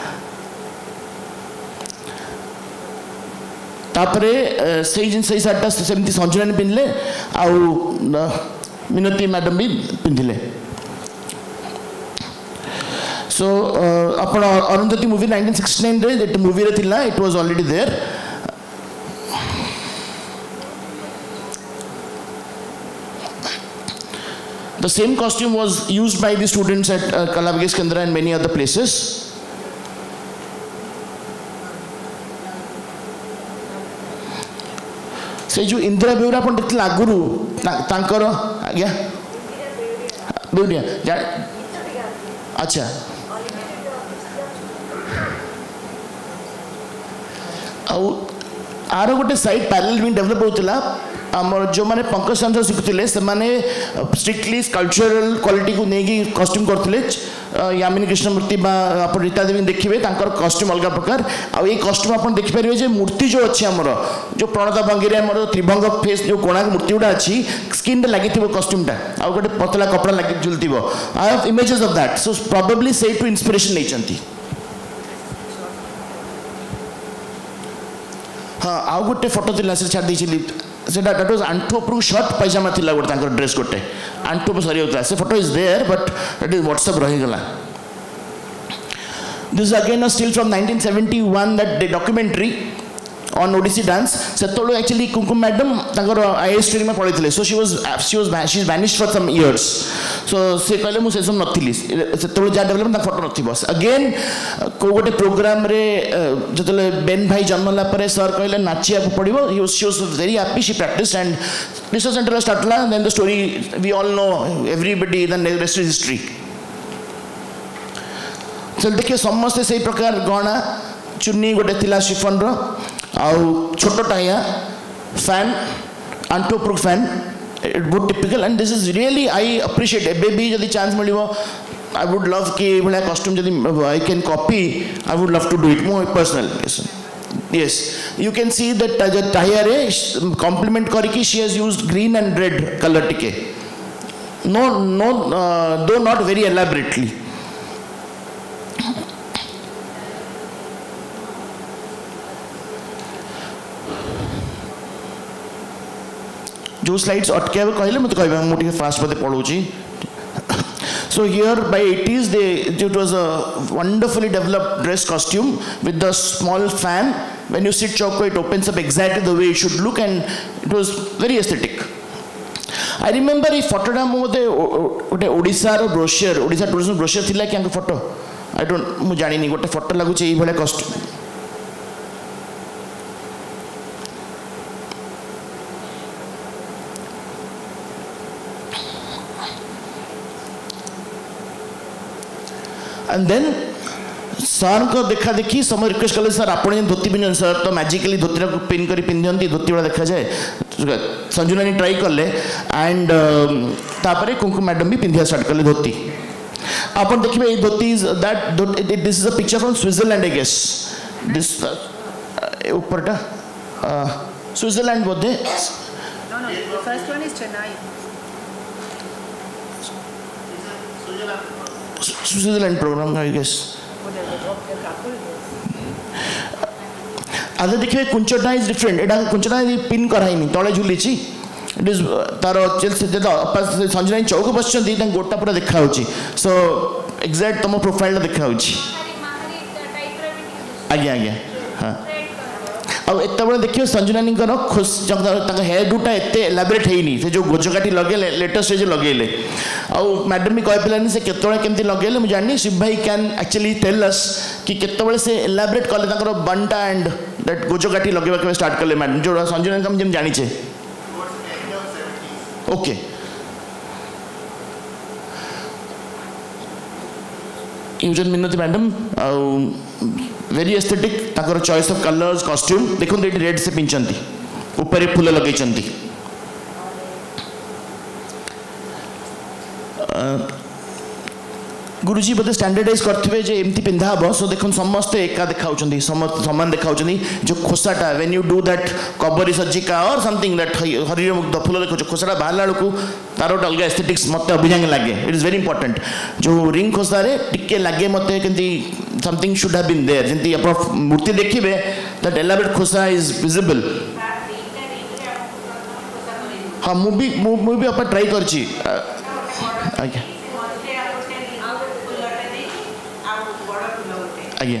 तापरे सेई जिन सेई साटा सेमती संजना पिनले आ मिनती मैडम भी पिनथिले सो अपन अरुंधति मूवी nineteen sixty-nine रे दैट मूवी रे थिला it was already there The same costume was used by the students at uh, Kala Vikas Kendra and many other places. से जो इंदिरा बेउरा अपन देखते लागुरु तांकर आज्ञा बेउरिया जा अच्छा आउ आरो गोटे साइड पैरेलल भी डेवलप होतला आमर जो माने पंकज चंद्र शिखुले से माने स्ट्रिक्टली कल्चरल क्वालिटी को नेगी कॉस्ट्यूम करथिले यामिनी कृष्णमूर्ति बा आप रीता देवी देखिबे तांकर कॉस्ट्यूम अलग प्रकार आ ये कॉस्ट्यूम अपन देखि परिबे जे मूर्ति जो अछि हमर जो प्रणता भंगिरे हमर त्रिभंग फेस जो कोणा मूर्ति उडा अछि स्किन रे लागिथिबो कॉस्ट्यूम टा आ गोटे पतला कपड़ा लागि झुलतिबो I have images of that so probably से टू इंस्पिरेशन नै चंती हां आ गोटे फोटो दिला से छाड़ दैछि सेटा दैट वाज आंटू पर शॉर्ट पैजामा थिला गोटे तांकर ड्रेस गोटे आंटू पर सरी होता से photo is there but that is WhatsApp रही गला this is again a still from nineteen seventy-one that the documentary on Odissi dance सेतोलो एक्चुअली कुमकुम मैडम तांकर आईएएस ट्रेनिंग में पढितले so she was she was she is vanished for some years so से कहले मु सेसम नथिली सेतोलो जा डेवलपमेंट ता फोटो नथिबो अगेन को गोटे प्रोग्राम रे जतले बेन भाई जन्मला परे सर कहले नाचिया पडिबो he was she was very happy she practised and research centre स्टार्टला then the story we all know everybody then rest is history चल देखिए समस्त से प्रकार गहना चुन्नी गोटे थिला शिफॉन रो आउ छोटो टाइया फैन आंटू प्रूफ फैन बहुत typical and this is really I appreciate एबे भी जदी चांस मिलिबो आई वुड लव कि बला कॉस्ट्यूम जदी I can copy I would love to do it more personal yes you can see that the tie re complement kariki she has used green and red color tike no no uh, though not very elaborately जो slides अटके कहले मत कहबे मु टिके fast पते पढौची so here by eighties they it was a wonderfully developed dress costume with the small fan when you sit choko it opens up exactly the way it should look and it was very aesthetic I remember a photo da mo ote odisha ro brochure odisha tourism brochure thila ki anko photo I don't mu jani ni gote photo lagu che ei bhale costume and then sir को देखा देखी समय request कले sir आपण dhoti pin sir तो magically dhoti को pin करी pin दियंती धोती वाला देखा जाए संजुना ने ट्राई करले एंड तापरे कुमकुम मैडम भी पिंधिया स्टार्ट करले धोती आपण देखिबे ए dhoti is that this is a picture from Switzerland I guess this ऊपरटा स्विट्जरलैंड बोधे no no the first one is Chennai Switzerland program I guess आधे देखिए कुंचटा इज डिफरेंट एटा कुंचटा पिन कराइनी तळे झुलीची इट इज तारो चेल से दे संजना चौक बसचंती ता गोटा पूरा देखा होची सो एग्जैक्ट तम प्रोफाइल देखा होची आज्ञा आज्ञा हां अब एते बळे देखियो संजुनानी कर खुश जब हेयर डूटा एते एलाबोरेट हेनी से जो गोजकाठी लगे लेटेस्ट स्टेज लगेले आ मैडम भी कह पिलानी से केतोळे केमती लगेले मु जानि शिव भाई कैन एक्चुअली टेल अस कि केतोळे से एलाबोरेट करले ताकर बंटा एंड दैट गोजकाठी लगेबा के स्टार्ट करले मैडम जो संजुनानी हम जेम जानि छे ओके यूजन मिनती मैडम वेरी एस्थेटिक ताकर चॉइस ऑफ कलर्स कॉस्ट्यूम देखो ये रेड से पिंचंती ऊपर फूल लगे गुरुजी बोधे स्टैंडर्डाइज करते जे एमती पिंधा हम सो देख समस्ते एका देखा सामान देखा जो खोसाटा व्हेन यू डू दैट कबरी सज्जिका और समथिंग दैट हरिर मुग्ध फूल देखो खोसाटा बाहर बेलू तार गोटे अलग एस्थेटिक्स मत अभिजांग लगे इट इज वेरी इंपोर्टेंट जो रिंग खोसारे टिके लगे मत के something should have been there जंती आप मूर्ति देखिए दैट एलाबोरेट खोसा इज विजिबल हाँ मुझे मुझे आप ट्राई करची आज्ञा आज्ञा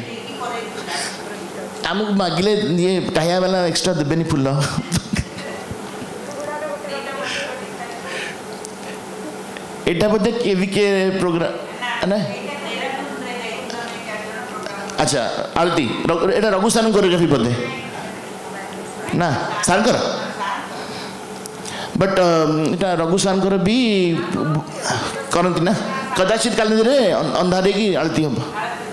आमको मागिले ये टाइया वाला एक्स्ट्रा देबेनी फुल एटा बोधे केवीके प्रोग्राम ना अच्छा आलती एटा रघु सार कोरियोग्राफी बोधे ना सार बट एटा रघु सार भी करती ना कदाचित काली अंधारे की आलती हम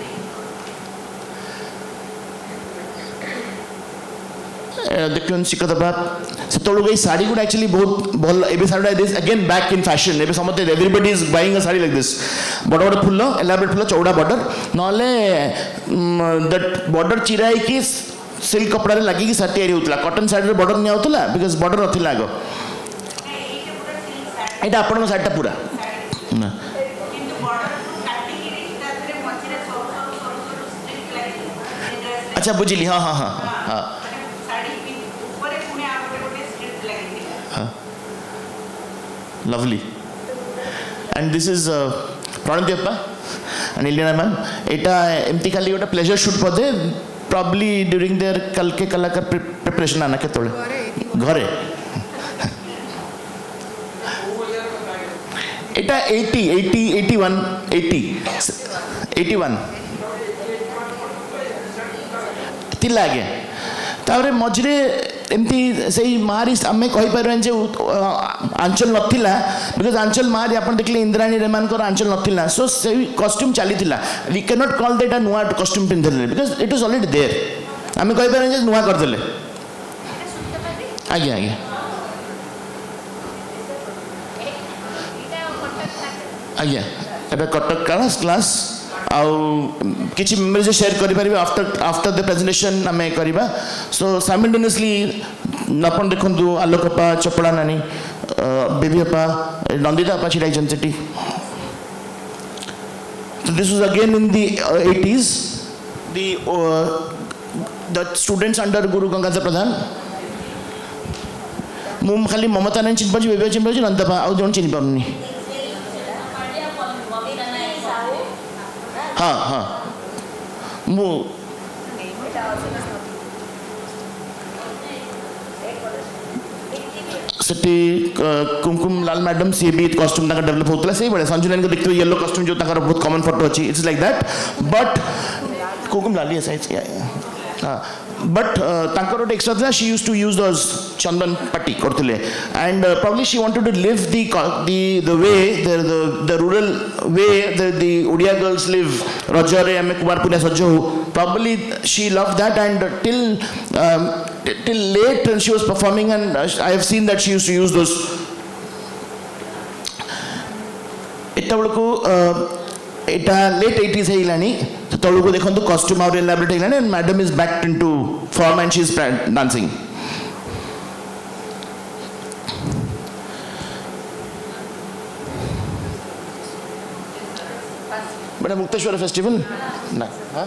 देखते शिखर बात से साड़ी गुड एक्चुअली बहुत भल ए sari this again back in fashion ए समझते everybody is buying a sari like this बड़ बड़ फुल एलाबोरेट फुल चौड़ा बॉर्डर नले दैट बॉर्डर चिराई कि सिल्क कपड़ा रे लगी साड़ी तैयारी होतला कॉटन साड़ी रे बॉर्डर नहीं होतला बिकॉज़ बॉर्डर नथिला आगो एटा आपन साड़ीटा पूरा ना अच्छा बुझिली हाँ हाँ हाँ हाँ lovely and this is uh, Pranati appa and Ilina ma'am eta emti khali ota pleasure shoot pade probably during their kal ke kalakar preparation ana ketole ghare eta eighty eighty eighty-one eighty eighty-one tilla age Taware मझे एमती से मारी आम कहीपर आंचल नाला because आंचल मारी आप देखिए इंद्राणी रेमान आंचल नाला सो से कॉस्ट्यूम चली we can not call that नुआ कॉस्ट्यूम पिंधे because it is already there आम कहीपर नुआ करदे आज्ञा आज्ञा आज्ञा एटा कटक क्लास क्लास आउ किसी मेमोरीज शेयर करें आफ्टर आफ्टर द प्रेजेंटेशन आम करवा सो साइमल्टेनियसली अपन देखु आलोकपा चपड़ा नानी बेबी अपा नंदिता अपा छिड़ाई से so this was again in the uh, eighties the uh, the students under Guru Gangadhar Pradhan मु खाली ममता नानी चिन्ह बेबी चिन्ह नंदिता आउ जन चिन्ह पारनी हाँ हाँ मु सेठी कुमकुम लाल मैडम सी भी कॉस्ट्यूम तक डेवलप होता से बड़े संजू नाइन को देखते येलो कॉस्ट्यूम जो तक बहुत कॉमन फोटो अच्छी it's like that but Kumkum Lal ये साइज हाँ but tankar uh, extra tha she used to use those chandan patti korthile and uh, probably she wanted to live the the the way the the, the rural way the the Odia girls live rajare ame kumar punya sajjo probably she loved that and uh, till um, till late when she was performing and uh, I have seen that she used to use those etta balku eta late eighties hai ilani तलू को देखो costume और elaborate है and madam is back into form and she is dancing बड़ा Mukteswar festival ना हाँ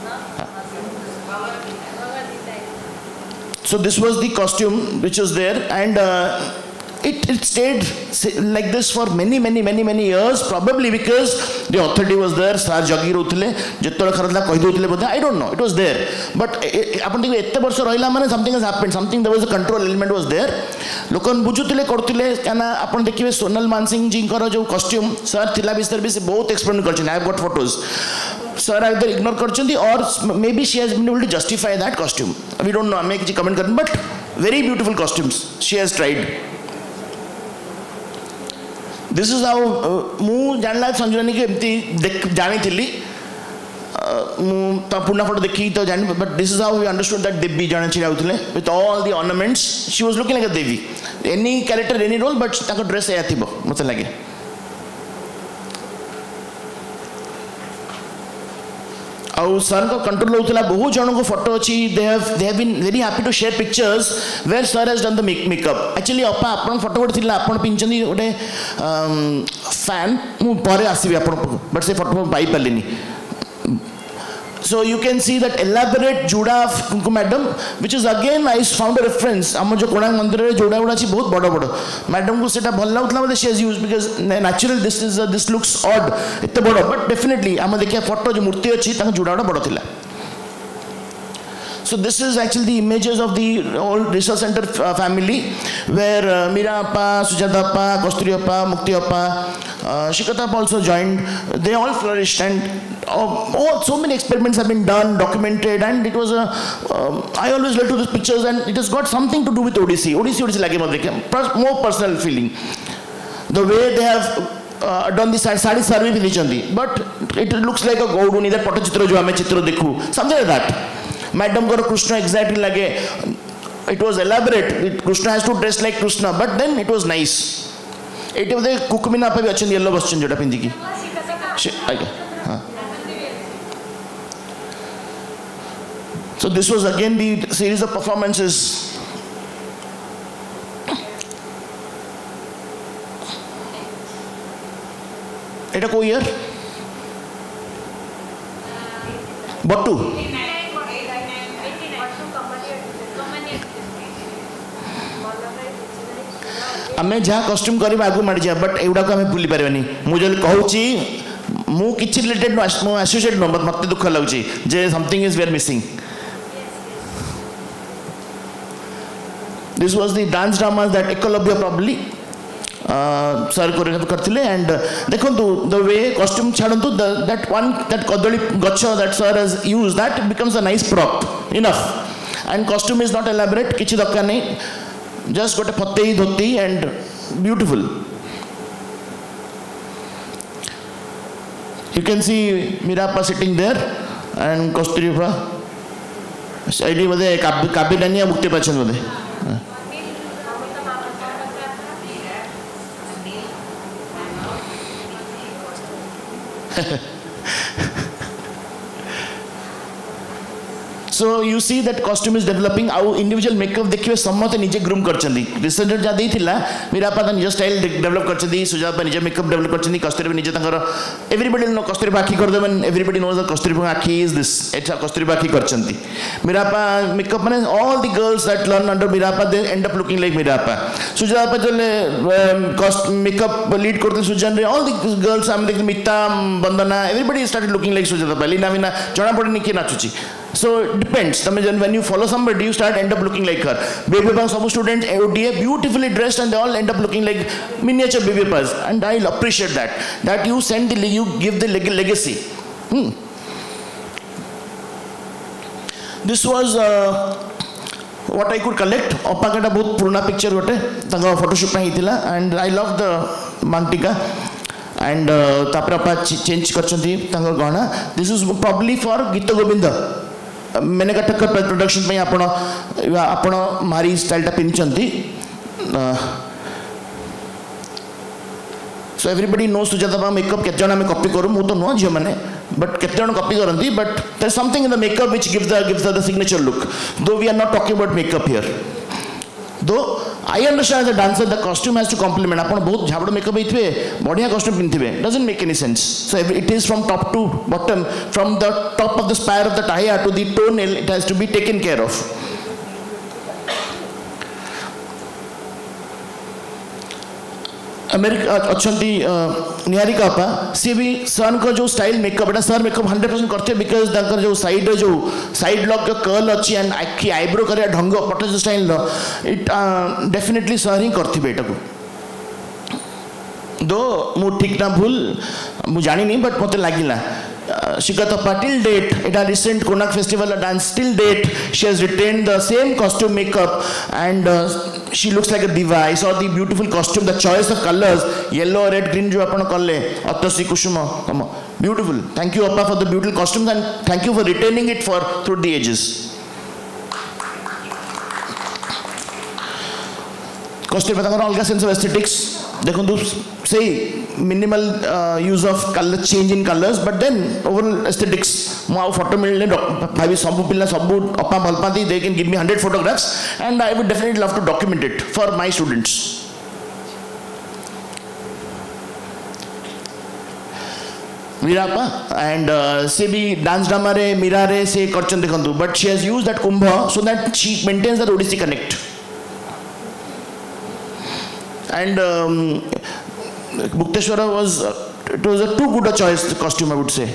so this was the costume which was there and uh, it it stayed like this for many many many many years probably because the authority was there sir jagi rothile jetto kharala koi dothile bodha I don't know it was there but apan dekho ette barsh rahila mane something has happened something there was a control element was there lokon bujutile kortile kana apan dekhibe Sonal Mansingh ji kar jo costume sir thila bisar bi se bahut explain karchen I have got photos sir either ignore karchanti or maybe she has been able to justify that costume we don't know ame kichi comment karan but very beautiful costumes she has tried this is how मु जानला संजनानी के एमती जानी थिली मु ता पुना photo देखी तो जानी but this is how we understood that देवी जाना छिड़ा उतले with all the ornaments she was looking like a devi any character any role but ताको ड्रेस या थिबो मते लागे आउ सर को कंट्रोल होतला बहुत जन को फोटो अछि they have they have been very happy to share pictures where sir has done the makeup actually अपा आपन फोटो गोटे थिला आपन पिनचनी गोटे फैन मु परे आसीबी आपन बट से फोटो पाई परलेनी so you can see that elaborate juda of Kumkum madam which is again I found a reference am jo Konak mandir re juda guda chi bahut bada bada madam ko seta bhal lagutla mate she has used because natural this is uh, this looks odd ette bada but definitely am dekhiya photo jo murti achi ta juda guda bada thila. So this is actually the images of the old research center uh, family where uh, Meera appa, Sujata appa, Kasturi appa, Mukti appa, uh, Shikata appa also joined. They all flourished and uh, oh, so many experiments have been done, documented, and it was a. Um, I always relate to these pictures and it has got something to do with Odissi. Odissi, Odissi lage mate more personal feeling. The way they have uh, done the sari survey with but it looks like a Gauduni, that Patachitra jo ame chitra dekhu, something like that. Madam Goro Krishna exactly like a, it was elaborate. It, Krishna has to dress like Krishna, but then it was nice. It was the Kukmina pa bhi achin yellow bus chinjota pindi ki. Okay. Huh. So this was again the series of performances. Eta ko year? Bottu. आमे जहाँ costume करी आगु मार जा but एवडा को हमें भूली पारबनी मु जल कहूची मु किछि रिलेटेड नो मो एसोसिएट नो मते दुख लागुची जे something is where missing this was the dance drama that Ekalavya probably sir choreograph करथिले एंड देखंतु द वे कॉस्ट्यूम छाडंतु दैट वन दैट कदली गच्छ that sir has used that becomes a nice prop enough and costume is not elaborate किछि दरकार नै just got a fattei dhoti and beautiful. You can see Meerappa sitting there and Kasturiappa saidi bode kabi dania mukti pachan bode So you see that costume is developing. Our individual makeup देखिए सम्मत निजे groom करचंदी recent जा देइथिला Meerappa निजे style develop करचंदी Sujata निजे makeup develop करचंदी Kasturiappa निजे तंकर एवरीबॉडी नो Kasturiappa आखी कर देवन एवरीबॉडी नोज दैट Kasturiappa आखी इज दिस एटा Kasturiappa आखी करचंदी Meerappa मेकअप माने all the girls that learn under Meerappa they end up looking like Meerappa Sujata जले कॉस्ट मेकअप लीड करते सुजन रे all the girls हम देखते मिता बंदना everybody started looking like Sujata Leena Meena जणा पड़नी के नाचुची so it depends when you follow somebody you start end up looking like her baby bang some students O D A beautifully dressed and they all end up looking like miniature baby bars and I'll appreciate that that you send the you give the leg legacy hmm. This was uh, what I could collect opakata bahut purana picture gote tanga photoshootpai hitila and I love the mantika and tapra apa change karchanti tanga gana this is probably for Gita Govinda मैंने Cuttack production में आपण आपण मारी style टा पिनचंती so everybody knows Sujata makeup केते जण हम कॉपी करू मु तो नो जे माने बट केते जण कॉपी करंती but there is something in the makeup which gives the gives the signature look though we are not talking about makeup here though I understand the dancer the costume has to complement आपण बहुत झाबड़ makeup हेथिबे बढ़िया costume पिनथिबे doesn't make any sense so it is from top to bottom from the top of the spire of the tahia to the toenail it has to be taken care of America अच्छी निहारिका अपा सी भी sir को जो style makeup एटा sir makeup hundred percent करते because तंकर जो साइड जो साइड लॉक जो कर्ल अच्छी एंड आखि आईब्रो करिया ढंग पटज style no it definitely sir he करथिबे एटा को दो मु ठीक ना भूल मु जानी नहीं बट मते लागिला Shikata till date at a recent Konak festival dance till date she has retained the same costume makeup and uh, she looks like a diva. I saw the beautiful costume, the choice of colors, yellow, red, green jo apan kalle Atasi Kushuma, come on, beautiful. Thank you Appa for the beautiful costumes, and thank you for retaining it for through the ages. Costume में तांकर अलग sense of aesthetics देखो तो say minimal uh, use of color change in colors, but then overall aesthetics मु आउ photo मिलने भाभी सब पिला सब अपना भल पाती, they can give me one hundred photographs and I would definitely love to document it for my students. Meera अपा and uh, से भी dance drama रे मीरा रे से करचन देखो तो, but she has used that kumbha so that she maintains that Odissi connect. And um, Mukteshwara was, uh, it was a too good a choice, the costume I would say.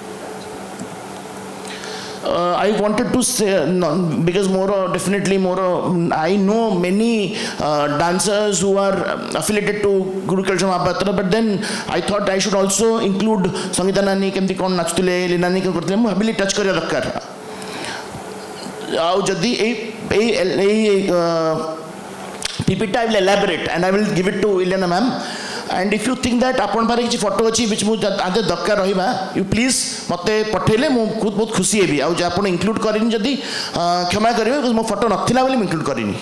Uh, I wanted to say, no, because more, uh, definitely more, uh, I know many uh, dancers who are affiliated to Guru Kalchana Mahapatra, but then I thought I should also include Sangeeta Nani, Kemti Kon Nachutile, Linani Kon Kurtile, mu habili touch kariya dakkar. Aau jaddi ei ei ei P P T I will elaborate and I will give it to Ileana ma'am. And if you think that आपन पारे किसी photo अच्छी which मुझे आधे दक्का रही बा, you please मत्ते पठेले मु खुद बहुत खुशी है भी। आउ जो आपन include करेनी जदी क्षमा करिए because मु photo नथिला वाली include करेनी।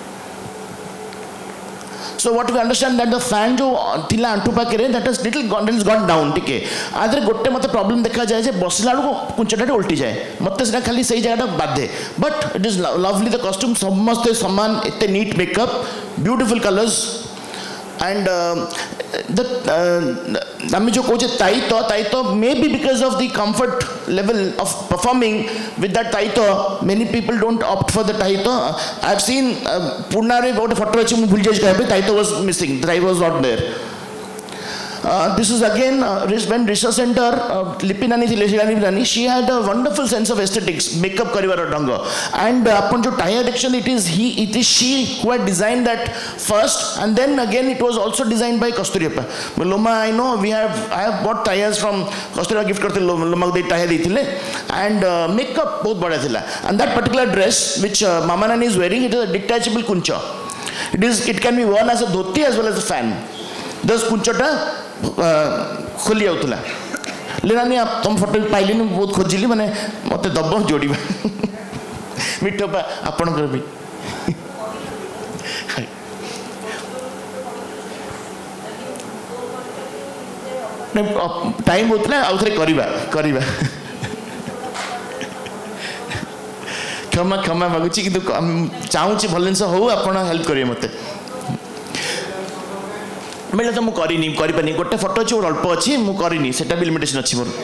So what we understand that the fan जो थिला अंटू पाके that has little gone, has gone down ठीक है। आधे गोटे मत्ते problem देखा जाए जे बसला को कुंचटा टे उल्टी जाए। मत्ते से खाली सही जगह टा बाधे। But it is lovely the costume समस्ते समान इतने neat makeup, beautiful colors. And uh, the uh, जो कोचे ताइतो ताइतो maybe because of the comfort level of performing with that taito, many people don't opt for the taito. I've seen Purna re gote photo achi mu bhul jai kahe taito was missing, the taito was not there. Uh, this is again uh, when Risha Center, uh, Lipi Nani thile Shirani Nani, she had a wonderful sense of aesthetics, makeup kariwara dhanga. And upon uh, jo tie direction, it is he, it is she who had designed that first, and then again it was also designed by Kasturi Appa. Loma, I know we have, I have bought tires from Kasturi gift karte Loma de tie thile, and uh, makeup both bada thila. And that particular dress which uh, Mama Nani is wearing, it is a detachable kuncha. It is, it can be worn as a dhoti as well as a fan. Thus kunchata खोली आउतला लेनानी आप तुम photo पाइली न बहुत खोजिली माने मते दब जोड़ीबा मिठोपा आपण कर भी टाइम होतला आउथरे करिबा करिबा क्षमा क्षमा मागुची किंतु चाहूची भलनस हो आपण हेल्प करिए मते मैं तो मुझे करी नहीं करी पानी गोटे फोटो अच्छी और अल्प अच्छी मुझे करी नहीं सेटा भी लिमिटेशन अच्छी मोर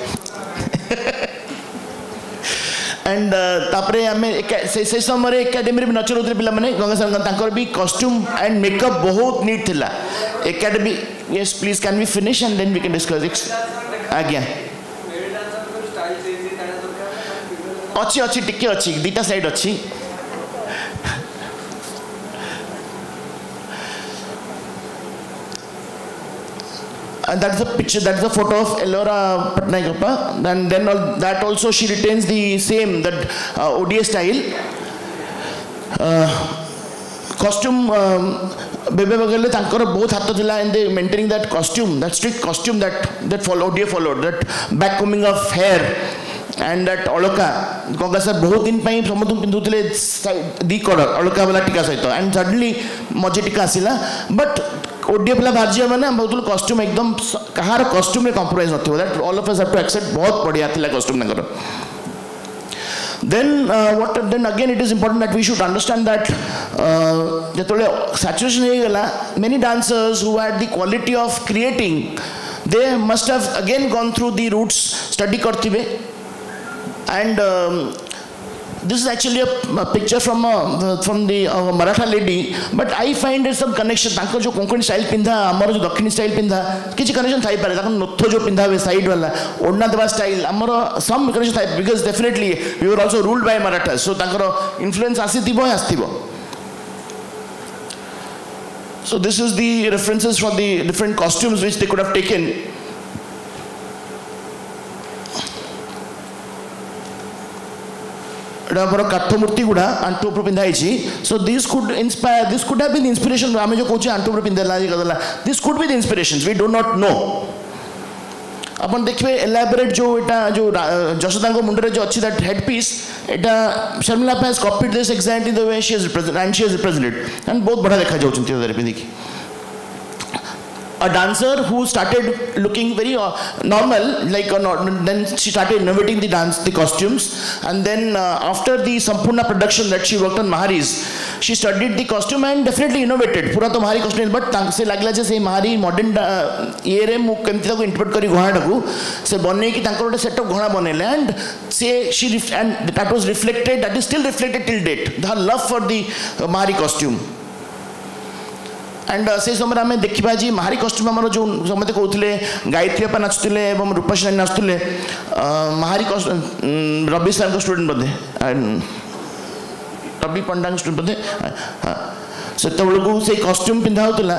एंड तापरे हमें से से समय एकेडमी में नचर होते पिला माने गंगा सर तांकर भी कॉस्ट्यूम एंड मेकअप बहुत नीट थिला academy yes please can we finish and then we can discuss it आज्ञा अच्छी अच्छी टिके अच्छी दीटा साइड अच्छी And that's the picture, that's the photo of Ellora Patnaik. And then all, that also she retains the same, that uh, O D A style. Uh, costume, Bebe Bagale, Tankara both hatta thila and they maintaining that costume, that strict costume that that follow, O D A followed, that back combing of hair. And that Oloka, Ganga sir, both in pain, Samadum Pindutile, the color, Oloka Vala Tika Saito, and suddenly Mojitika Sila. But Odia पिला भाजी मैंने हम बहुत costume एकदम कहार costume में compromise होते हो that all of us have to accept बहुत बढ़िया थिला कॉस्ट्यूम ना करो then uh, what then again it is important that we should understand that uh, जेतोले saturation हे गला many dancers who had the quality of creating they must have again gone through the roots study करतिबे and um, this is actually a, a picture from uh, from the uh, Maratha lady, but I find there some connection. तांको जो Konkani style पिंधा, हमारा जो दक्षिणी style पिंधा, किसी connection Thai पारे. तांको नोथो जो पिंधा वे side वाला, ओढ़ना दबा स्टाइल, हमारा some connection थाई because definitely we were also ruled by Marathas, so तांको influence आसी थी वो आसी थी वो. So this is the references for the different costumes which they could have taken. एटा काठ मूर्ति गुड़ा आंटू ऊपर पिंधाई so this could inspire this could have been inspiration आम जो कौन आंटू ऊपर पिंधेला this could be the inspiration we do not know अपन देखिए एलाबोरेट जो एटा जो जशोदा मुंडे जो अच्छी दैट हेड पीस एटा Sharmila has copied this exactly the way she is represent and she is represented and बहुत बढ़िया देखा जाउछन पिंधिकी a dancer who started looking very uh, normal like uh, then she started innovating the dance the costumes and then uh, after the Sampurna production that she worked on Maharis she studied the costume and definitely innovated pura to Mahari costume but se lagla je se Mahari modern ye re mu kemti taku interpret kari ghana taku se banne ki tankor ote set of ghana banele and se she and that was reflected that is still reflected till date the love for the uh, Mahari costume and से समय आम देखा जी माहारी costume आम जो समझते कहते गायत्री अपा नाचुले और रूपसी नानी नाचुले माहारी रवि सार स्टूडेंट बोधे रवि पंडा स्टूडेंट बोधे से से कस्ट्यूम पिंधा होता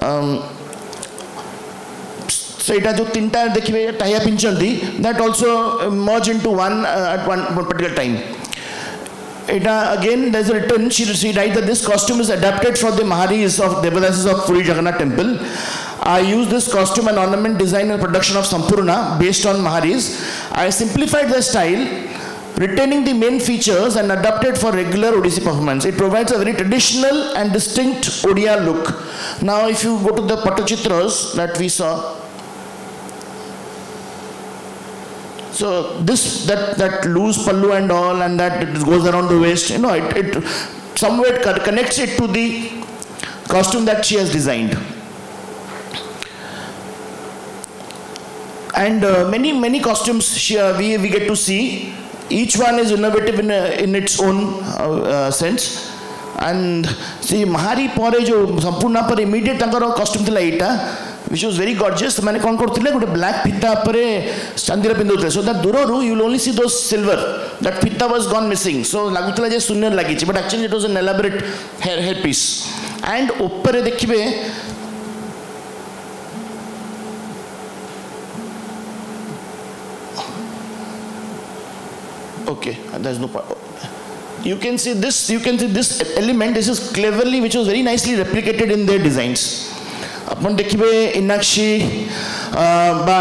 सेटा जो तीन टा देखिए टाइया पिंधि that also merge into one at one particular time It, uh, again there is a written she, she writes that this costume is adapted from the Maharis of Devadasis of Puri Jagannath temple. I used this costume and ornament design and production of Sampurna based on Maharis. I simplified the style, retaining the main features and adapted for regular Odissi performance. It provides a very traditional and distinct Odia look. Now if you go to the Patachitras that we saw, so this that that loose pallu and all and that it goes around the waist, you know, it, it somewhere connects it to the costume that she has designed. And uh, many many costumes she, uh, we we get to see. Each one is innovative in uh, in its own uh, uh, sense. And see Mahari pore jo Sampurna par immediate tankar costume thila eta which was very gorgeous. मैंने कौन करते गोटे black फिता परे चांदीर पिंधुते so that दूर you will only see those silver that फिता वाज गॉन मिसिंग सो लगुला जे शून्य लगी but actually it was an elaborate hair hair piece and ऊपर देखिए okay there is no you can see this you can see this element this is cleverly which was very nicely replicated in their designs. अपन देखिए इनाक्षी बा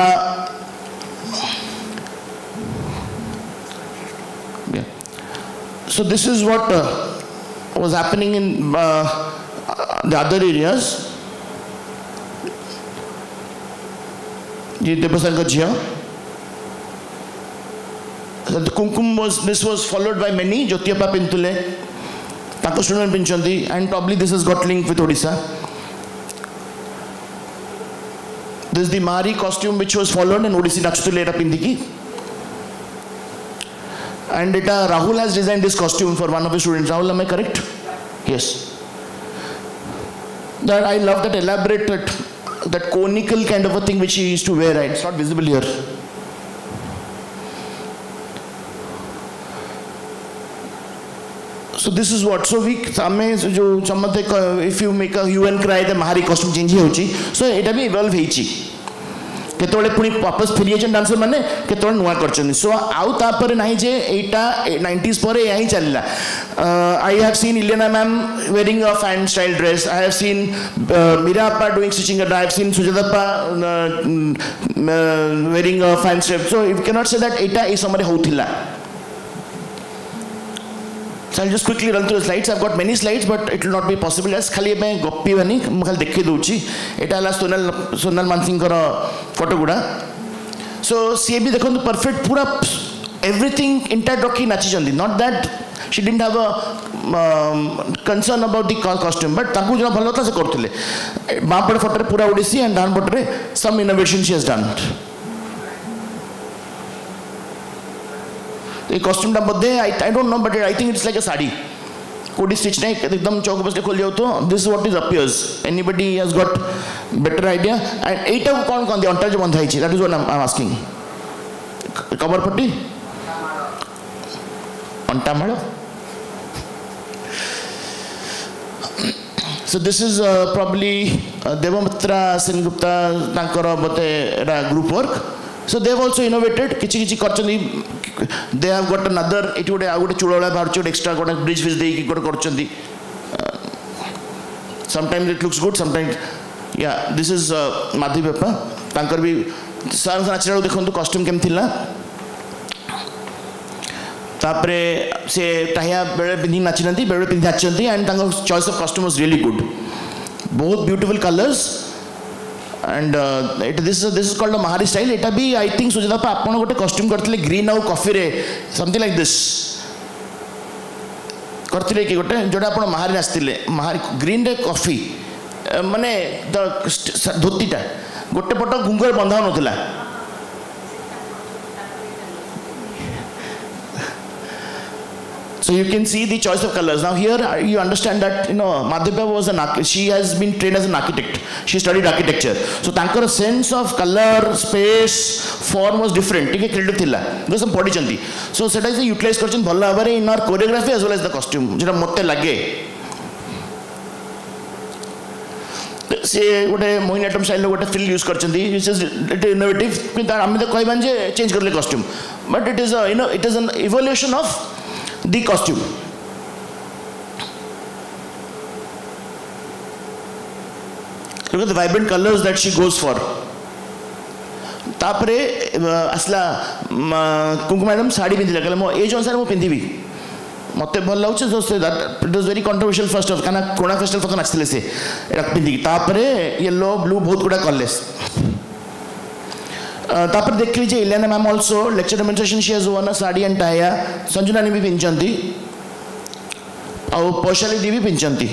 so this is what uh, was happening in uh, the other areas. ये देवसन का जिया the kumkum was this was followed by many ज्योतिपा पिंतुले ताको student पिंचंदी and probably this has got link with Odisha. This is the Mahari costume which was followed and Odissi nachutule eta pindiki. And it, uh, Rahul has designed this costume for one of his students. Rahul, am I correct? Yes. That I love that elaborate that, that conical kind of a thing which he used to wear. Right? It's not visible here. So this is what so we सामने जो समझते if you make a hue and cry the Mahari costume change ही होची so एटा भी evolve हेची केतोले पुनी वापस free एजन dancer माने केतोले नुआ करचनी सो आउ तापर नाही जे एटा नाइंटीज़ परे यही चलला I have seen Ileana ma'am wearing a fan style dress. I have seen uh, Mira appa doing stitching. I have seen Sujata appa uh, uh, wearing a fan strip. So you cannot say that Etah is somebody होतिला. So I'll just quickly run through the slides. I've got many slides, but it will not be possible. As खाली मैं गोपी बनी मुझे देखे दूची. एटा ला सोनल सोनल मानसिंग करो photo गुड़ा. So सी भी देखो तो perfect पूरा everything entire रखी नाची जंदी. Not that she didn't have a um, concern about the costume, but ताकू जो भलो था से करते ले. बाँ पड़े फोटो रे पूरा ओडिसी and डान पड़े some innovation she has done. ये कॉस्ट्यूम टा बदे I I don't know but I think it's like a sari कोडी स्टिच नहीं एकदम चौक बस खोल जाओ तो this what is appears anybody has got better idea and एटा कौन कौन दे अंटर जो बंधा that is what I am asking cover पट्टी अंटा माड़ो so this is uh, probably uh, Devamitra Sengupta tankara bote era group work so they have also innovated kichi kichi करचनी they have got another it would I would chulala bharchu extra got a bridge fish they got korchandi. Sometimes it looks good, sometimes yeah. This is uh, Madhi Bappa tankar bi sar natural dekhontu costume kem thila tapre se tahiya bele pindhi nachinanti bele pindhi nachanti and tankar choice of costume was really good, both beautiful colors. And uh, it, this is this is called a Mahari style. It be I think Sujata pa apno gote costume kartile green au coffee re something like this kartile ki gote joda apno Mahari nasthile Mahari green re coffee mane the dhoti ta gote poto gungar bandha nothila. So you can see the choice of colors. Now here you understand that you know Madhya was an she has been trained as an architect. She studied architecture. So tankar sense of color, space, form was different. Take credit thila. Because some podi chanti. So seta is utilized karchan bhalla bhare in our choreography as well as the costume. Jeta motte lage. से गोटे Mohiniyattam style गोटे fill use करछंती which is innovative. किंतु आमे तो कहबान जे change करले costume. But it is a you know it is an evolution of the costume. Look at the vibrant colors that she goes for. तापरे असला कुंकु मैडम साड़ी पिंधिला कहले मो एज अनुसार मो पिंधिबी मते भल लागछ so say that it was very controversial first of काना कोना फेस्टिवल फतो नाचथिले से एटा पिंधि तापरे येलो ब्लू बहुत गुडा कलर्स तापर देख लीजिए Ileana ma'am also lecture demonstration she has worn a sari and tahia संजुना ने भी पिंचंती और पौशाली दी भी पिंचंती.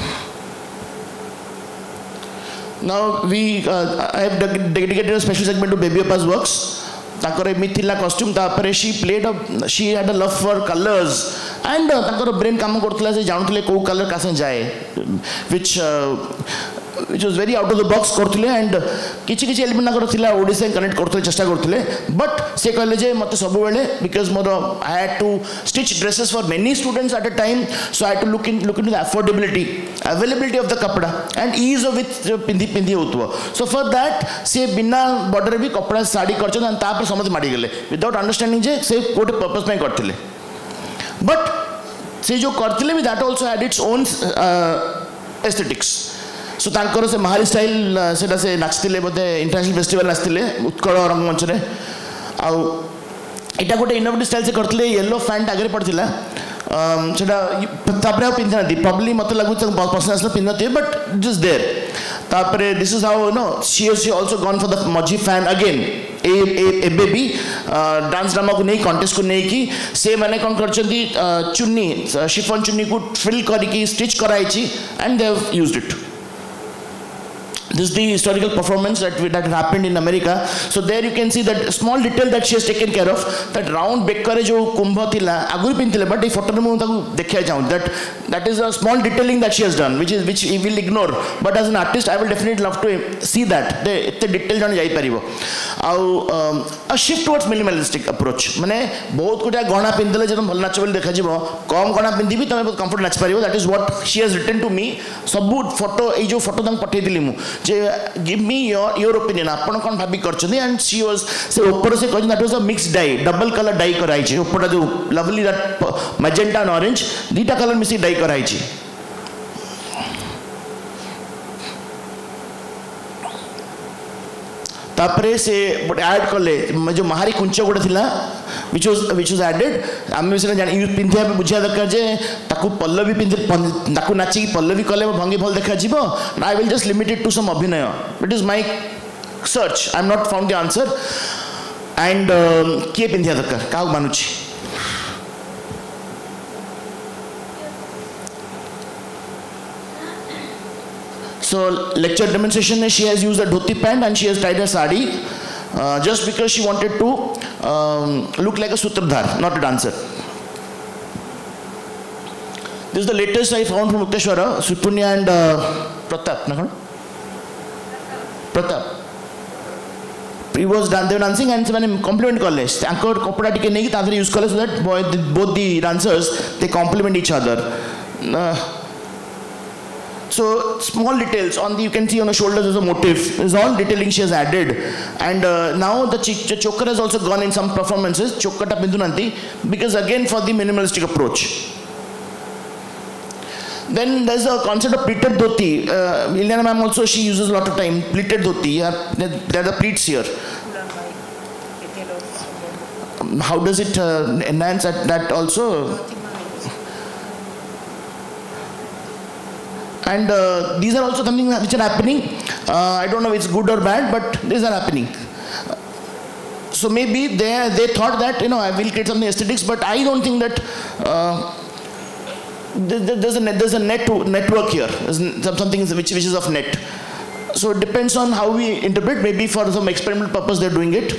Now we uh, I have dedicated a special segment to Baby Appa's works. Takar Mithila costume तापर she played a she had a love for colors and Takar brain काम करतला से जानतले को colour कासे जाए which uh, which was very out of the box करतले and किछि किछि element नाकर थिला ओडिसा कनेक्ट करतले चेष्टा करतले बट से कहले जे मते सब बेले because more I had to stitch dresses for many students at a time, so I had to look in look into the affordability, availability of the kapda and ease of which पिंधी पिंधी होतबो. So for that से बिना border भी कपड़ा sari करछन and तापर समझ माडी गेले without understanding जे से coat purpose में करतले. But से जो करतले भी that also had its own uh, aesthetics. सो तांकर से महारी स्टाइल सेटा से नाचतिले बोधे इंटरनेशनल फेस्टिवल नाचतिले उत्कल रंगमंच रे आउ एटा गोटे इनोवेटिव स्टाइल से करतले येलो फैंट आगे पड़थिला सेटा तापरे पिंधना दी प्रॉब्ली मते लागु पसंद आसला पिंधते बट जस्ट देयर तापरे this is how no she she also gone for the मजी fan again a a a baby dance drama को नहीं कॉन्टेस्ट को नहीं की से माने कोन करचंती चुन्नी शिफॉन चुन्नी को फिल करके स्टिच कराइची and they have used it. This is the historical performance that we, that happened in America. So there you can see that small detail that she has taken care of. That round becker जो कुंभ थिला आगुरी पिंथिले but ये photo में मैं ताकू देखिया जाऊँ that that is a small detailing that she has done which is which we will ignore. But as an artist I will definitely love to see that the इतने detail जाने जाई परिबो. आउ a shift towards minimalistic approach. माने बहुत कुछ गहना पिंधिले जब भल नाच बोली देखा जीवो कम गहना पिंधि भी तमे बहुत comfort नाच परिबो. That is what she has written to me. सब फोटो ये जो फोटो तंग पठे दिली मु give me your your opinion आपण कोन भाबी करछनी and she was से ऊपर से कहन that was a mixed dye double color dye कराई छै ऊपर जो lovely that magenta and orange दीटा कलर मिसी dye कराई छै. तापरे से बट ऐड करले जो महारी कुंच गोटे थिला which was which was added आम विषय जान यूज पिंधिया पे बुझिया दरकार जे ताकू पल्लवी पिंधि ताकू नाची पल्लवी कले भंगी भल देखा जीवो. I will just limit it to some abhinaya. It is my search. I am not found the answer and किए पिंधिया दरकार काउ मानुची. So lecture demonstration she has used a dhoti pant and she has tied a sari uh, just because she wanted to um, look like a sutradhar, not a dancer. This is the latest I found from Mukteshwara, Supunya and uh, Pratap. Na Pratap. He was they were dancing and someone compliment kale. Anchor kopda tike nei ki tadre use kale so that both the dancers they complement each other. Uh, So small details on the, you can see on the shoulders there's a motif. It's all detailing she has added. And uh, now the, ch the choker has also gone in some performances, Chokkata Bindunanti, because again for the minimalistic approach. Then there's a concept of pleated dhoti. Uh, Ilyana ma'am also, she uses a lot of time. Pleated dhoti, yeah, there are the pleats here. How does it uh, enhance that, that also? And uh, these are also something which are happening. Uh, I don't know if it's good or bad, but these are happening. So maybe they, they thought that, you know, I will create something aesthetics, but I don't think that uh, there's a, there's a net network here. There's something which, which is of net. So it depends on how we interpret. Maybe for some experimental purpose they're doing it.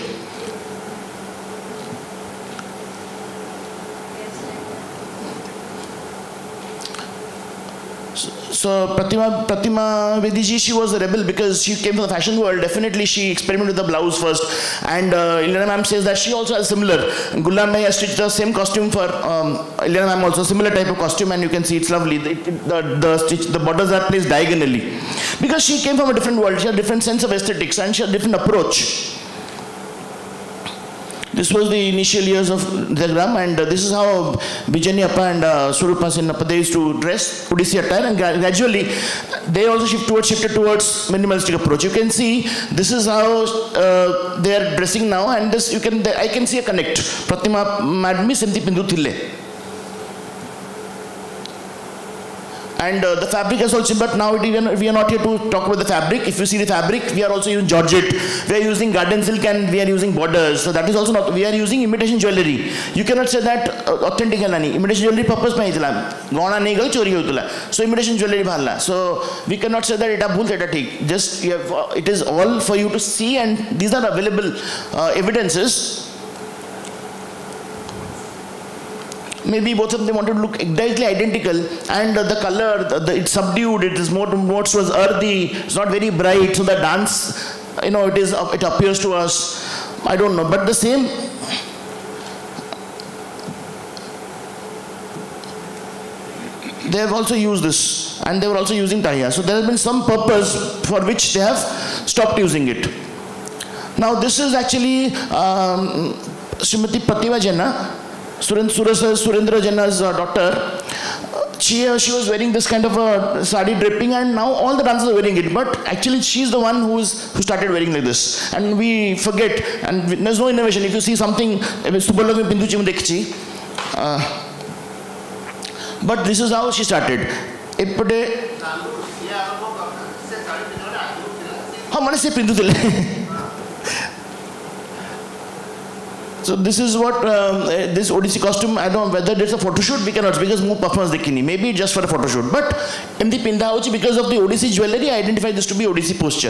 So Pratima, Pratima Vediji, she was a rebel because she came from the fashion world. Definitely she experimented with the blouse first. And uh, Ilyana ma'am says that she also has similar. Gullam Bhai has stitched the same costume for um, Ilyana ma'am also, similar type of costume, and you can see it's lovely. The, the, the, stitch, the borders are placed diagonally. Because she came from a different world, she had a different sense of aesthetics and she had a different approach. This was the initial years of Diagram, and uh, this is how Bijani Appa and uh, Surupa Sen Appa, they used to dress Odissi attire, and gradually they also shift towards, shifted towards minimalistic approach. You can see this is how uh, they are dressing now, and this you can I can see a connect. Pratima Madmi Semti Pindu Thille. And uh, the fabric has also, but now it even, we are not here to talk about the fabric. If you see the fabric, we are also using Georgette. We are using garden silk and we are using borders. So that is also not, we are using imitation jewelry. You cannot say that uh, authentic hai nani. Imitation jewelry purpose mein hitla. Gona nahi gal chori hotula. So imitation jewelry bhalla. So we cannot say that eta bhul eta thik. Just you have, uh, it is all for you to see, and these are available uh, evidences. Maybe both of them wanted to look exactly identical, and uh, the color, the, the, it's subdued, it is more, more towards earthy, it's not very bright, so the dance, you know, it is, it appears to us, I don't know, but the same, they have also used this, and they were also using Tahiya, so there has been some purpose for which they have stopped using it. Now this is actually um, Srimati Pratima Jena, Surendra, Surendra Janna's uh, daughter. She, uh, she was wearing this kind of a sari draping, and now all the dancers are wearing it, but actually she's the one who, is, who started wearing like this, and we forget, and there's no innovation. If you see something, uh, but this is how she started. So this is what um, this Odissi costume, I don't know whether it's a photo shoot, we cannot, because more performance dekhini, maybe just for a photo shoot. But in the Pinda Hochi, because of the Odissi jewelry, I identify this to be Odissi posture.